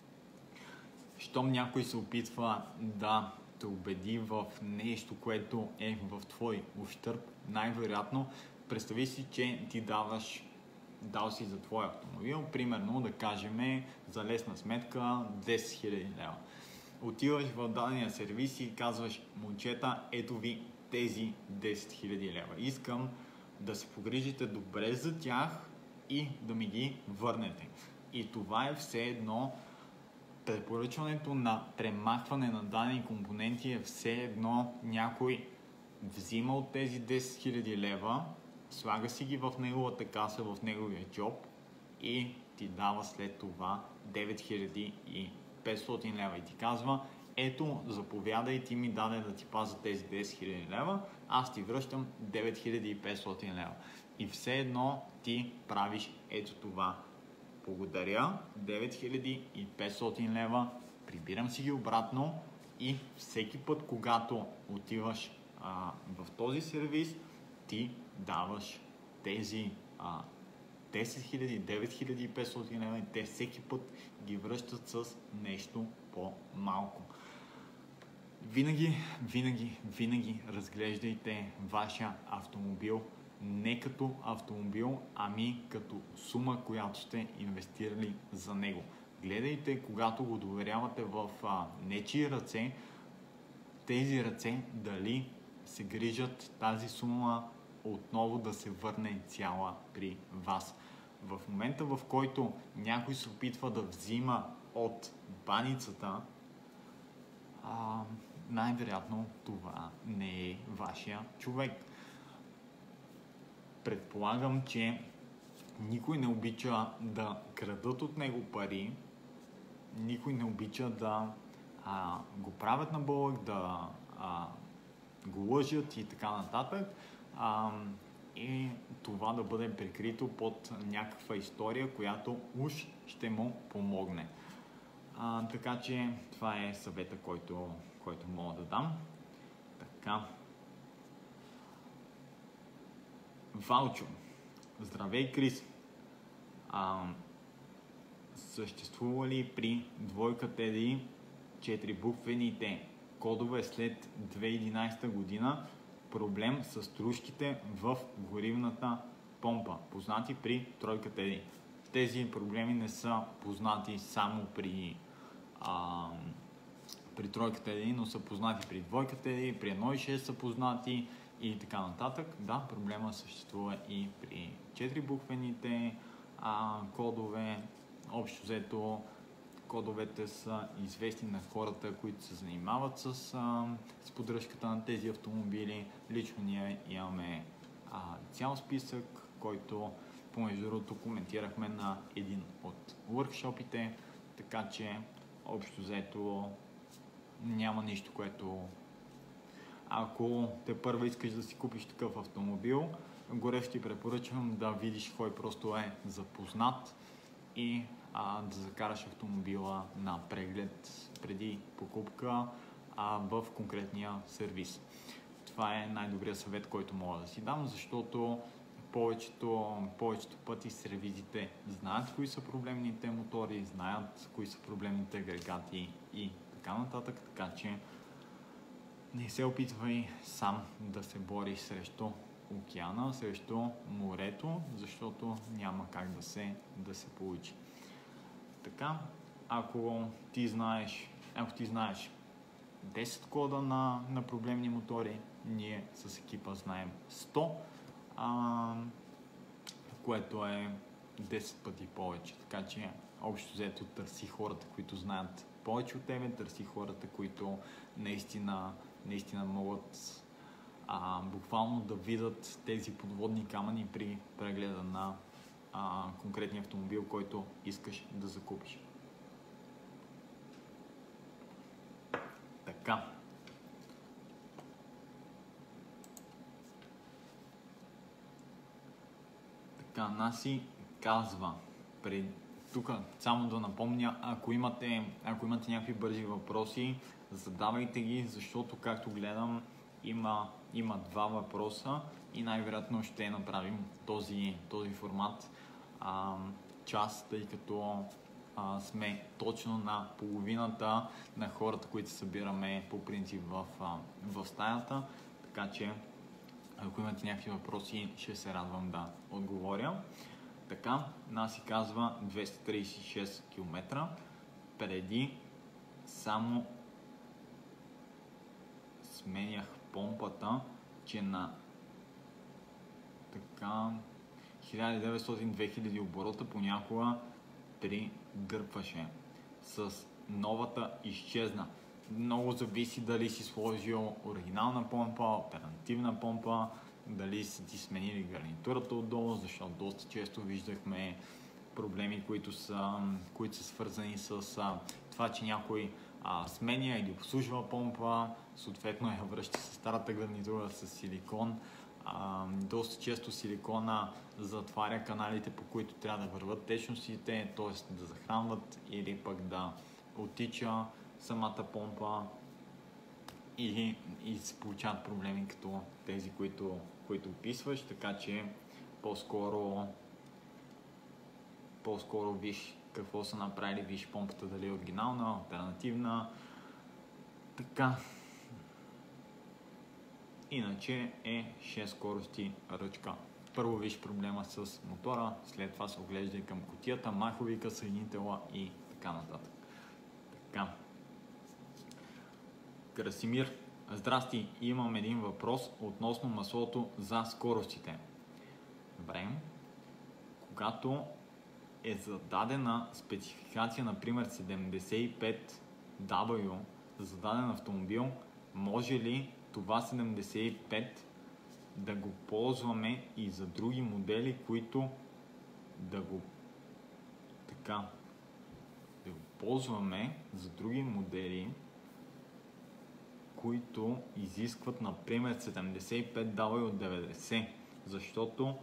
Щом някой се опитва да те убеди в нещо, което е в твой ущърб, най-вероятно представи си, че ти даваш дал си за твой автомобил, примерно да кажем за лесна сметка десет хиляди лева. Отиваш в дадения сервис и казваш, момчета, ето ви тези десет хиляди лева. Искам да се погрижите добре за тях и да ми ги върнете. И това е все едно, препоръчването на премахване на дадени компоненти е все едно някой взима от тези десет хиляди лева, слага си ги в неговата каса, в неговия джоб и ти дава след това девет хиляди и петстотин лева и ти казва, ето, заповядай, ти ми даде да ти пазя тези десет хиляди лева, аз ти връщам девет хиляди и петстотин лева. И все едно ти правиш ето това. Благодаря, девет хиляди и петстотин лева, прибирам си ги обратно и всеки път, когато отиваш а, в този сервис, ти даваш тези а, десет хиляди, девет хиляди и петстотин лева и те всеки път ги връщат с нещо по-малко. Винаги, винаги, винаги разглеждайте вашия автомобил не като автомобил, ами като сума, която сте инвестирали за него. Гледайте, когато го доверявате в а, нечии ръце, тези ръце дали се грижат тази сума отново да се върне цяла при вас. В момента, в който някой се опитва да взима от баницата, а, най-вероятно това не е вашия човек. Предполагам, че никой не обича да крадат от него пари, никой не обича да а, го правят на бълък, да а, го лъжат и така нататък. А, и това да бъде прикрито под някаква история, която уж ще му помогне. А, така че това е съвета, който, който мога да дам. Така. Валчо. Здравей, Крис. А, съществува ли при двойка Т Д И четирибуквените кодове след две хиляди и единадесета година проблем с стружките в горивната помпа, познати при тройка Т Д И? Тези проблеми не са познати само при, а, при тройка Т Д И, но са познати при двойка Т Д И, при едно и шест са познати и така нататък. Да, проблема съществува и при четирибуквените а, кодове. Общо взето кодовете са известни на хората, които се занимават с, а, с поддръжката на тези автомобили. Лично ние имаме а, цял списък, който помежду другото коментирахме на един от workshopите, така че общо взето няма нищо, което... Ако те първо искаш да си купиш такъв автомобил, горещо ти препоръчвам да видиш кой просто е запознат и а, да закараш автомобила на преглед преди покупка а, в конкретния сервис. Това е най-добрият съвет, който мога да си дам, защото повечето, повечето пъти сервизите знаят кои са проблемните мотори, знаят кои са проблемните агрегати и така нататък, така че не се опитвай сам да се бориш срещу океана, срещу морето, защото няма как да се, да се получи. Така, ако ти знаеш, ако ти знаеш десет кода на, на проблемни мотори, ние с екипа знаем сто, а, което е десет пъти повече. Така че общо взето търси хората, които знаят повече от тебе, търси хората, които наистина, наистина могат а, буквално да видят тези подводни камъни при прегледа на а, конкретния автомобил, който искаш да закупиш. Така. Така, Наси казва, пред... тук само да напомня, ако имате, ако имате някакви бързи въпроси, задавайте ги, защото както гледам има, има два въпроса и най-вероятно ще направим този, този формат а, час, тъй като а, сме точно на половината на хората, които събираме по принцип в, а, в стаята, така че ако имате някакви въпроси, ще се радвам да отговоря. Така, Наси казва двеста тридесет и шест километра. Преди само сменях помпата, че на така хиляда и деветстотин до две хиляди оборота понякога придърпваше. С новата изчезна. Много зависи дали си сложил оригинална помпа, алтернативна помпа, дали са ти сменили гарнитурата отдолу, защото доста често виждахме проблеми, които са, които са свързани с а, това, че някой а, сменя или обслужва помпа, съответно я връща с старата гарнитура с силикон. А, доста често силикона затваря каналите, по които трябва да върват течностите, т.е. да захранват или пък да оттича самата помпа и, и се получават проблеми като тези, които, които описваш, така че по-скоро по-скоро виж какво са направили, виж помпата дали е оригинална, алтернативна, така. Иначе е шест скорости ръчка. Първо виж проблема с мотора, след това се оглеждай към кутията, маховика, съединителя и така нататък. Така. Красимир, здрасти, имам един въпрос относно маслото за скоростите. Добре. Когато е зададена спецификация, например седемдесет и пет дабъл ю за даден автомобил, може ли това седемдесет и пет да го ползваме и за други модели, които да го така да го ползваме за други модели, които изискват, например, седемдесет и пет дабъл ю деветдесет, защото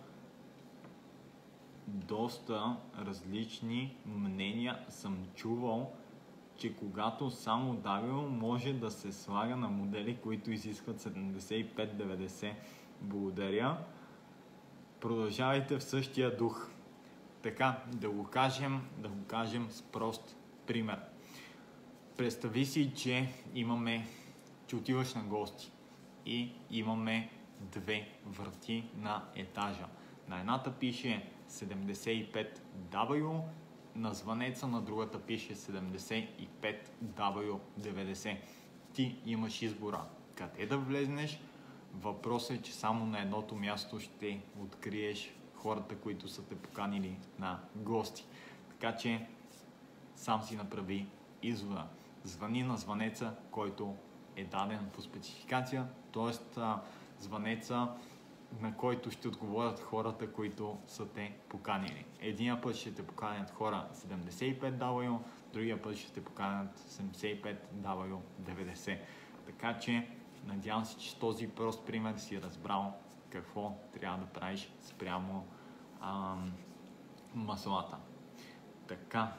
доста различни мнения съм чувал, че когато само дабъл ю може да се слага на модели, които изискват седемдесет и пет деветдесет. Благодаря. Продължавайте в същия дух. Така, да го кажем, да го кажем с прост пример. Представи си, че имаме, че отиваш на гости и имаме две врати на етажа. На едната пише седемдесет и пет дабъл ю, на звънеца на другата пише седемдесет и пет дабъл ю деветдесет. Ти имаш избора къде да влезнеш. Въпросът е, че само на едното място ще откриеш хората, които са те поканили на гости. Така че сам си направи извода. Звъни на звънеца, който е даден по спецификация, т.е. звънеца, на който ще отговорят хората, които са те поканили. Единия път ще те поканят хора седемдесет и пет дабъл ю, другия път ще те поканят седемдесет и пет дабъл ю деветдесет. Така че надявам се, че с този прост пример си разбрал какво трябва да правиш спрямо ам, маслата. Така.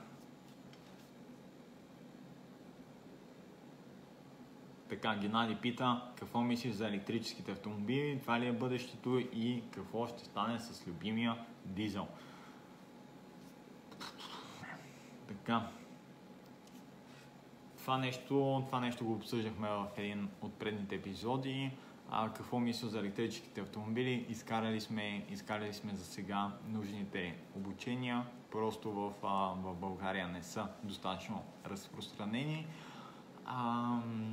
Така, Геннади пита, какво мислиш за електрическите автомобили, това ли е бъдещето и какво ще стане с любимия дизел. Така. Това нещо, това нещо го обсъждахме в един от предните епизоди. А, какво мисля за електрическите автомобили? Изкарали сме, изкарали сме за сега нужните обучения. Просто в, а, в България не са достатъчно разпространени. А,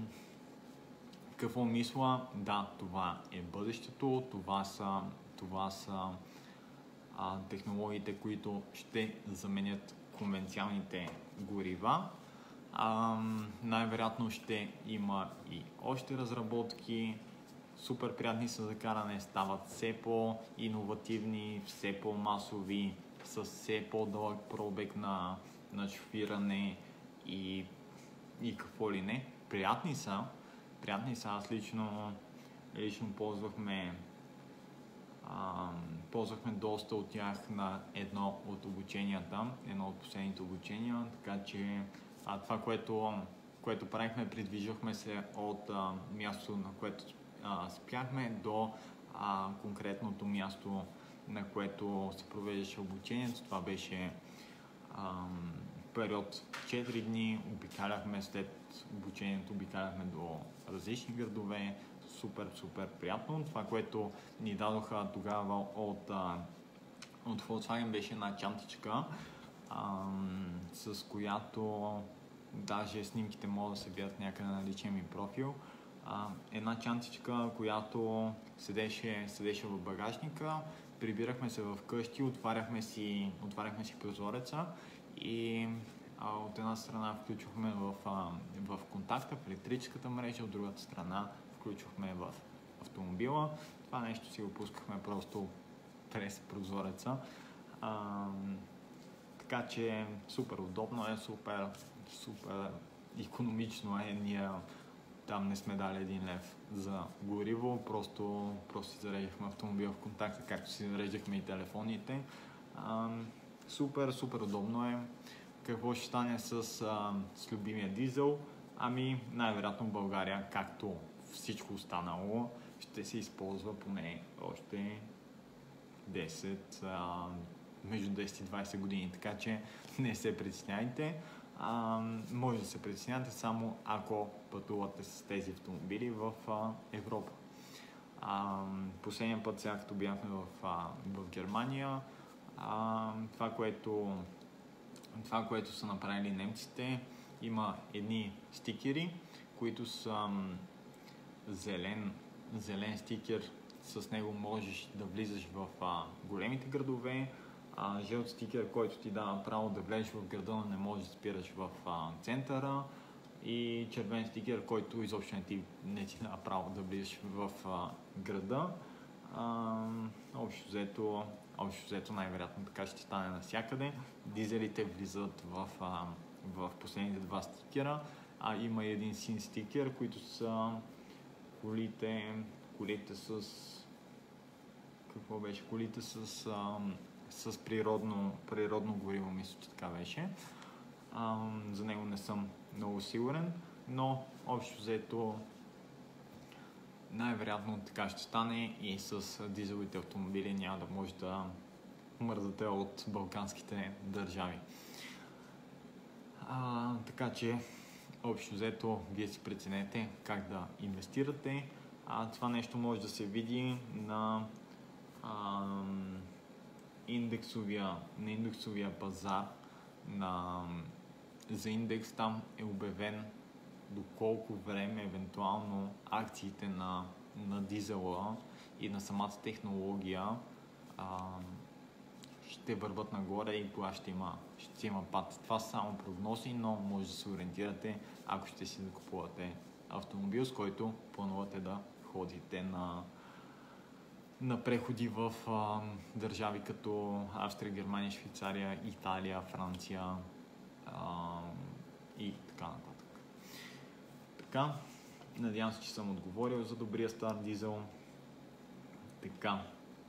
какво мисля? Да, това е бъдещето. Това са, това са а, технологиите, които ще заменят конвенциалните горива. А, най-вероятно ще има и още разработки. Супер приятни са за каране, стават все по-иновативни, все по-масови, с все по-дълъг пробег на, на шофиране и, и какво ли не. Приятни са, приятни са. Аз лично, лично ползвахме, а, ползвахме доста от тях на едно от обученията, едно от последните обучения, така че а, това, което, което правихме, придвижвахме се от а, място, на което а, спяхме, до а, конкретното място, на което се провеждаше обучението. Това беше а, период четири дни, обикаляхме след обучението, обикаляхме до различни градове, супер, супер приятно. Това, което ни дадоха тогава от, а, от Volkswagen, беше една чантичка, а, с която даже снимките могат да се видят някъде на личния ми профил. А, една чантичка, която седеше, седеше в багажника, прибирахме се в къщи, отваряхме си, отваряхме си прозореца и а, от една страна включвахме в, а, в контакта, в електрическата мрежа, от другата страна включвахме в автомобила. Това нещо си го пускахме просто през прозореца. А, така че супер удобно е, супер, супер икономично е. Ние там не сме дали един лев за гориво, просто, просто си зареждахме автомобила в контакта, както си зареждахме и телефоните. А, супер, супер удобно е. Какво ще стане с, а, с любимия дизел? Ами, най-вероятно в България, както всичко останало, ще се използва поне още десет, а, между десет и двайсет години, така че не се притесняйте. А, може да се притеснявате само ако пътувате с тези автомобили в а, Европа. А, последния път, сега като бяхме в, а, в Германия, а, това, което, това, което са направили немците, има едни стикери, които са зелен, зелен стикер. С него можеш да влизаш в а, големите градове. А, жълт стикер, който ти дава право да влезеш в града, но не можеш да спираш в а, центъра, и червен стикер, който изобщо не ти, не ти дава право да влизаш в а, града. А, общо взето, общо взето най-вероятно така ще стане навсякъде. Дизелите влизат в, а, в последните два стикера, а има и един син стикер, които са колите, колите с... какво беше? Колите с... А, с природно, природно гориво, мисля, че така беше. А, за него не съм много сигурен, но общо взето най-вероятно така ще стане и с дизеловите автомобили няма да може да мързате от балканските държави. А, така че общо взето вие си преценете как да инвестирате. А, това нещо може да се види на а, индексовия, на индексовия пазар на, за индекс. Там е обявен до колко време евентуално акциите на, на дизела и на самата технология а, ще върват нагоре и кога ще има, ще има пад. Това са само прогнози, но може да се ориентирате, ако ще си закупувате автомобил, с който планувате да ходите на на преходи в а, държави като Австрия, Германия, Швейцария, Италия, Франция, а, така нататък. Така, надявам се, че съм отговорил за добрия стар дизел. Така.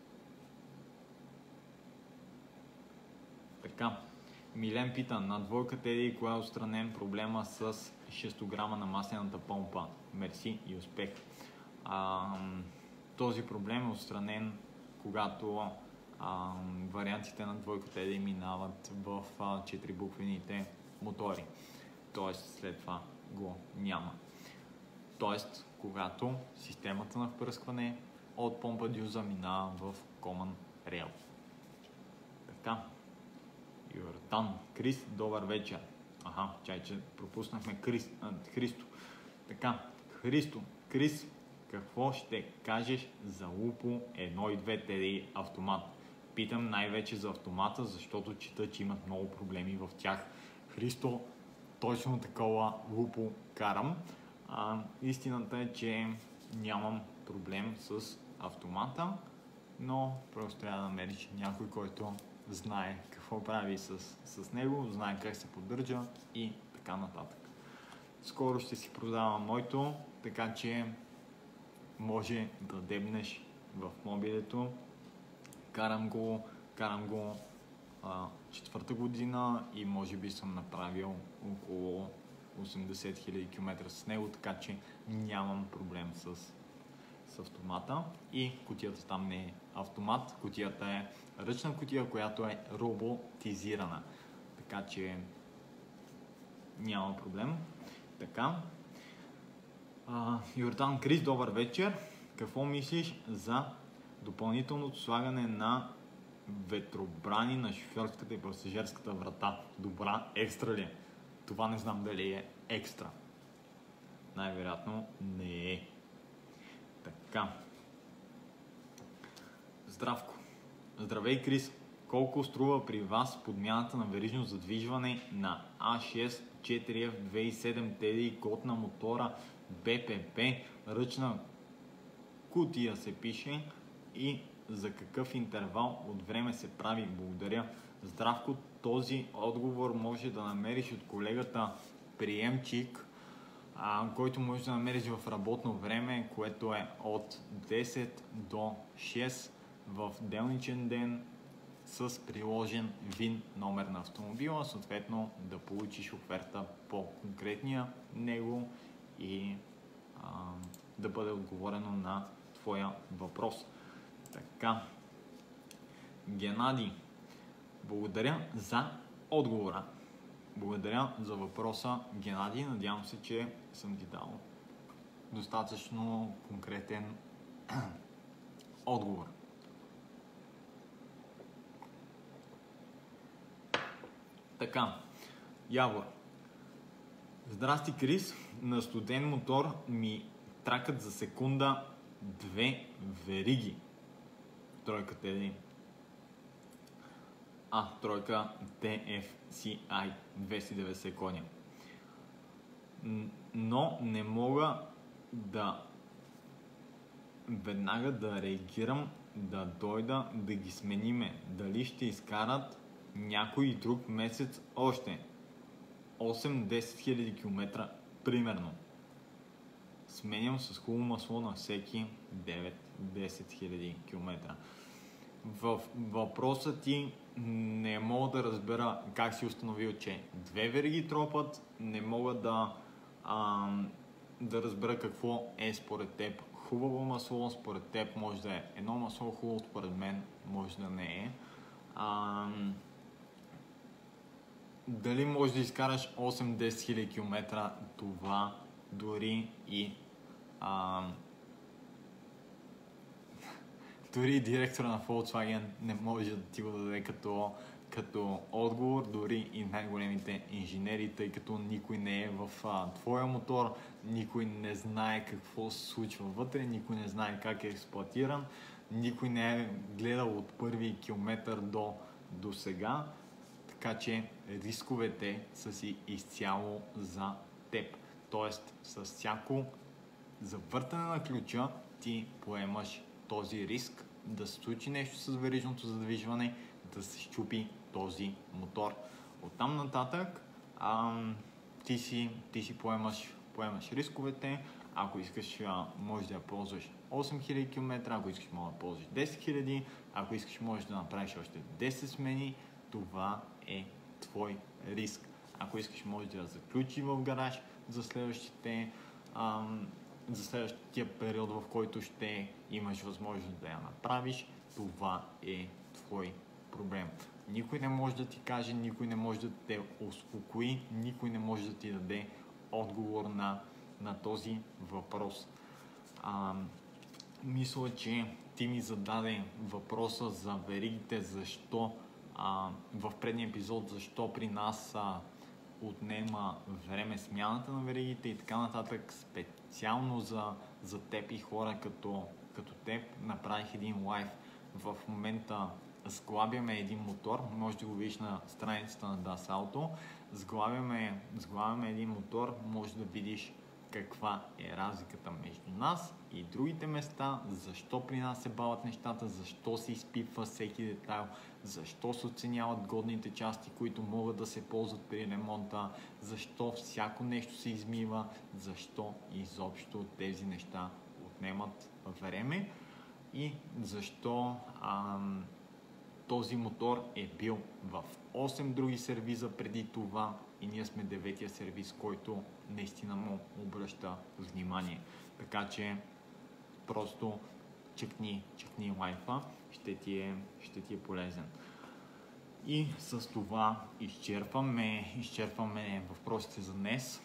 Така. Милен пита, на двойка Теди, кога е отстранен проблема с шест грама на маслената помпа? Мерси и успех. А, този проблем е отстранен, когато а, вариантите на двойка Теди минават в а, четири буквените мотори. Тоест след това го няма. Тоест, когато системата на впръскване от помпа дюза минава в Common Rail. Така. Йордан. Крис, добър вечер. Аха, чай, че пропуснахме Крис, а, Христо. Така, Христо, Крис, какво ще кажеш за Лупо едно и две Т Д И автомат? Питам най-вече за автомата, защото чета, че имат много проблеми в тях. Христо, точно такова Лупо карам. А, истината е, че нямам проблем с автомата, но просто трябва да намериш някой, който знае какво прави с, с него, знае как се поддържа и така нататък. Скоро ще си продавам моето, така че може да дебнеш в мобилето. Карам го, карам го а, четвърта година и може би съм направил около осемдесет хиляди километра с него, така че нямам проблем с, с автомата. И кутията там не е автомат, кутията е ръчна кутия, която е роботизирана. Така че няма проблем. Така. А, Йордан Крис, добър вечер. Какво мислиш за допълнителното слагане на ветробрани на шофьорската и пасажирската врата? Добра, екстра ли е? Това не знам дали е екстра. Най-вероятно не е. Така. Здравко. Здравей, Крис. Колко струва при вас подмяната на верижно задвижване на А шест четири Ф две хиляди и седем Т Д И, код на мотора Б П П, ръчна кутия се пише и за какъв интервал от време се прави? Благодаря. Здравко, този отговор може да намериш от колегата Приемчик, а, който може да намериш в работно време, което е от десет до шест в делничен ден с приложен ВИН номер на автомобила, съответно да получиш оферта по конкретния него и а, да бъде отговорено на твоя въпрос. Така. Геннади, благодаря за отговора. Благодаря за въпроса, Геннади. Надявам се, че съм ти дал достатъчно конкретен отговор. Така, Явор. Здрасти, Крис. На студен мотор ми тракат за секунда две вериги. Тройка Т Д И. А, тройка Т Ф С I двеста и деветдесет коня. Но не мога да веднага да реагирам, да дойда да ги смениме. Дали ще изкарат някой друг месец още? осем до десет хиляди километра примерно. Сменям с хубаво масло на всеки девет до десет хиляди километра. В въпроса ти не мога да разбера как си установил, че две вериги тропат. Не мога да, а, да разбера какво е според теб хубаво масло. Според теб може да е едно масло хубаво, според мен може да не е. А, дали можеш да изкараш осем до десет хиляди километра, това дори и а, дори директора на Volkswagen не може да ти го даде като, като отговор, дори и най-големите инженери, тъй като никой не е в а, твоя мотор, никой не знае какво се случва вътре, никой не знае как е експлоатиран, никой не е гледал от първи километър до, до сега, така че рисковете са си изцяло за теб. Тоест, с всяко завъртане на ключа ти поемаш този риск да се случи нещо с верижното задвижване, да се счупи този мотор. Оттам нататък ам, ти си, ти си поемаш, поемаш рисковете. Ако искаш, можеш да я ползваш осем хиляди км, ако искаш, можеш да ползваш десет хиляди, ако искаш, можеш да направиш още десет смени. Това е твой риск. Ако искаш, можеш да я заключи в гараж за следващите ам, за следващия период, в който ще имаш възможност да я направиш. Това е твой проблем. Никой не може да ти каже, никой не може да те успокои, никой не може да ти даде отговор на, на този въпрос. А, мисля, че ти ми зададе въпроса за веригите, защо а, в предния епизод, защо при нас а, отнема време смяната на веригите и така нататък. Специално за, за теб и хора като, като теб направих един лайв. В момента сглабяме един мотор, може да го видиш на страницата на Das Auto. Сглабяме, сглабяме един мотор, може да видиш каква е разликата между нас и другите места, защо при нас се бават нещата, защо се изпипва всеки детайл, защо се оценяват годните части, които могат да се ползват при ремонта, защо всяко нещо се измива, защо изобщо тези неща отнемат време и защо ам, този мотор е бил в осем други сервиза преди това и ние сме деветия сервиз, който наистина му обръща внимание. Така че просто чекни, чекни лайфа, ще ти е, ще ти е полезен. И с това изчерпваме, изчерпваме въпросите за днес.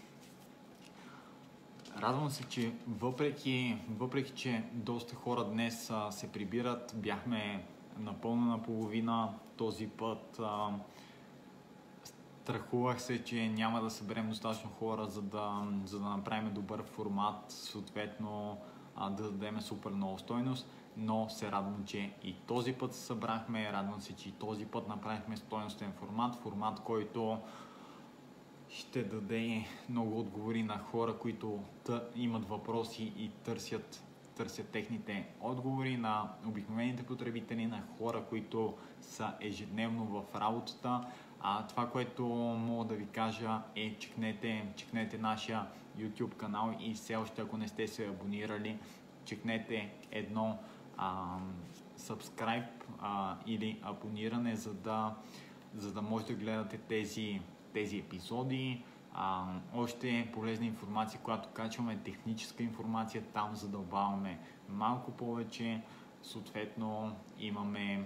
Радвам се, че въпреки, въпреки че доста хора днес а, се прибират, бяхме напълно наполовина този път. А, страхувах се, че няма да съберем достатъчно хора, за да, за да направим добър формат, съответно а, да дадем супер много стойност, но се радвам, че и този път се събрахме, радвам се, че и този път направихме стойностен формат, формат, който ще даде много отговори на хора, които тъ, имат въпроси и търсят, търсят техните отговори, на обикновените потребители, на хора, които са ежедневно в работата. А това, което мога да ви кажа е, чекнете, чекнете нашия YouTube канал и все още, ако не сте се абонирали, чекнете едно а, subscribe а, или абониране, за да, за да можете да гледате тези тези епизоди. А, още полезна информация, която качваме, техническа информация, там задълбаваме малко повече. Съответно имаме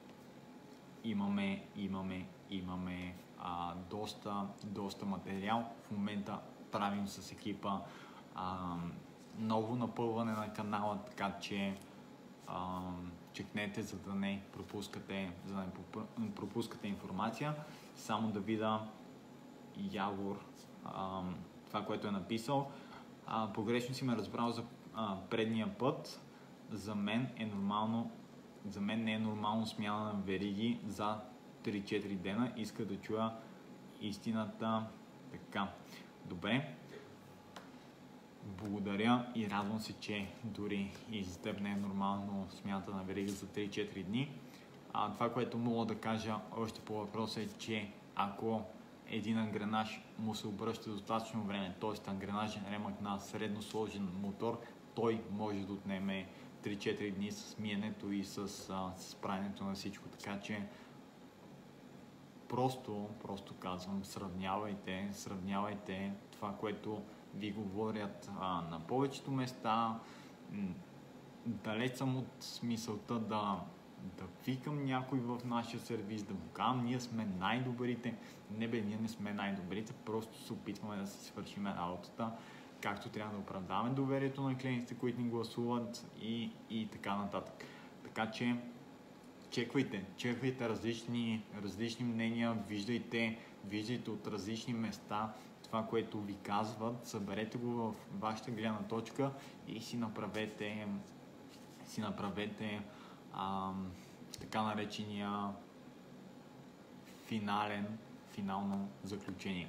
имаме, имаме, имаме а, доста, доста материал. В момента правим с екипа а, ново напълване на канала, така че а, чекнете, за да не пропускате, за да не пропускате информация. Само да видя Явор, а, това, което е написал. А, погрешно си ме разбрал за а, предния път. За мен е нормално, за мен не е нормално смяна на вериги за три-четири дена. Иска да чуя истината. Така. Добре. Благодаря и радвам се, че дори и за теб не е нормално смяната на верига за три-четири дни. А, това, което мога да кажа още по въпроса е, че ако един ангренаж му се обръща достатъчно време, т.е. ангренажен ремък на средно сложен мотор, той може да отнеме три-четири дни с миенето и с, а, с правенето на всичко. Така че просто, просто казвам, сравнявайте, сравнявайте това, което ви говорят а, на повечето места. Далеч съм от смисълта да да викам някой в нашия сервис, да му казвам, ние сме най-добрите. Не бе, ние не сме най-добрите, просто се опитваме да си свършим работата, както трябва да оправдаваме доверието на клиентите, които ни гласуват и, и така нататък. Така че чеквайте, чеквайте различни, различни мнения, виждайте, виждайте от различни места това, което ви казват, съберете го в вашата гледна точка и си направете, си направете А, така наречения финален, финално заключение.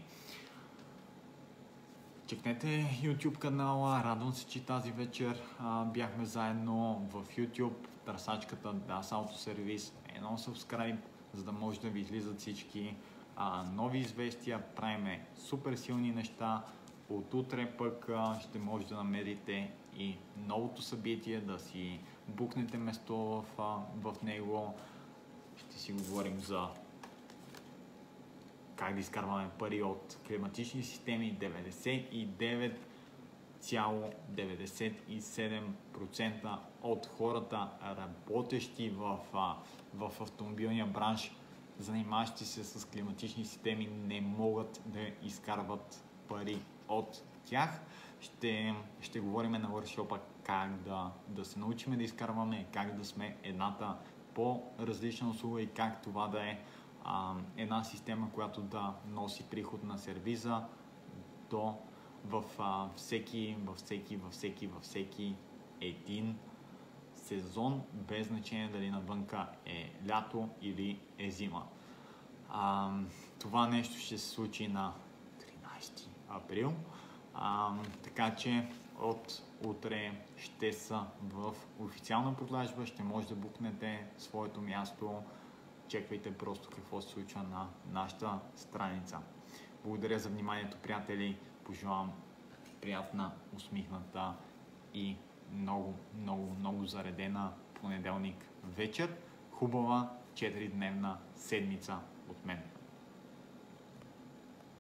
Чекнете YouTube канала, радвам се, че тази вечер а, бяхме заедно в YouTube, търсачката Das Auto Service, едно subscribe, за да може да ви излизат всички, а, нови известия, правиме супер силни неща. От утре пък а, ще може да намерите и новото събитие, да си букнете место в, а, в него. Ще си говорим за как да изкарваме пари от климатични системи. деветдесет и девет цяло деветдесет и седем процента от хората, работещи в, в автомобилния бранш, занимаващи се с климатични системи, не могат да изкарват пари от тях. Ще, ще говорим на workshop-а как да, да се научим да изкарваме, как да сме едната по-различна услуга и как това да е а, една система, която да носи приход на сервиза до в а, всеки, във всеки, във всеки, във всеки един сезон, без значение дали навънка е лято или е зима. А, това нещо ще се случи на тринайсети април, а, така че от утре ще са в официална продажба, ще може да букнете своето място. Чеквайте просто какво се случва на нашата страница. Благодаря за вниманието, приятели. Пожелавам приятна, усмихната и много, много, много заредена понеделник вечер. Хубава четиридневна седмица от мен.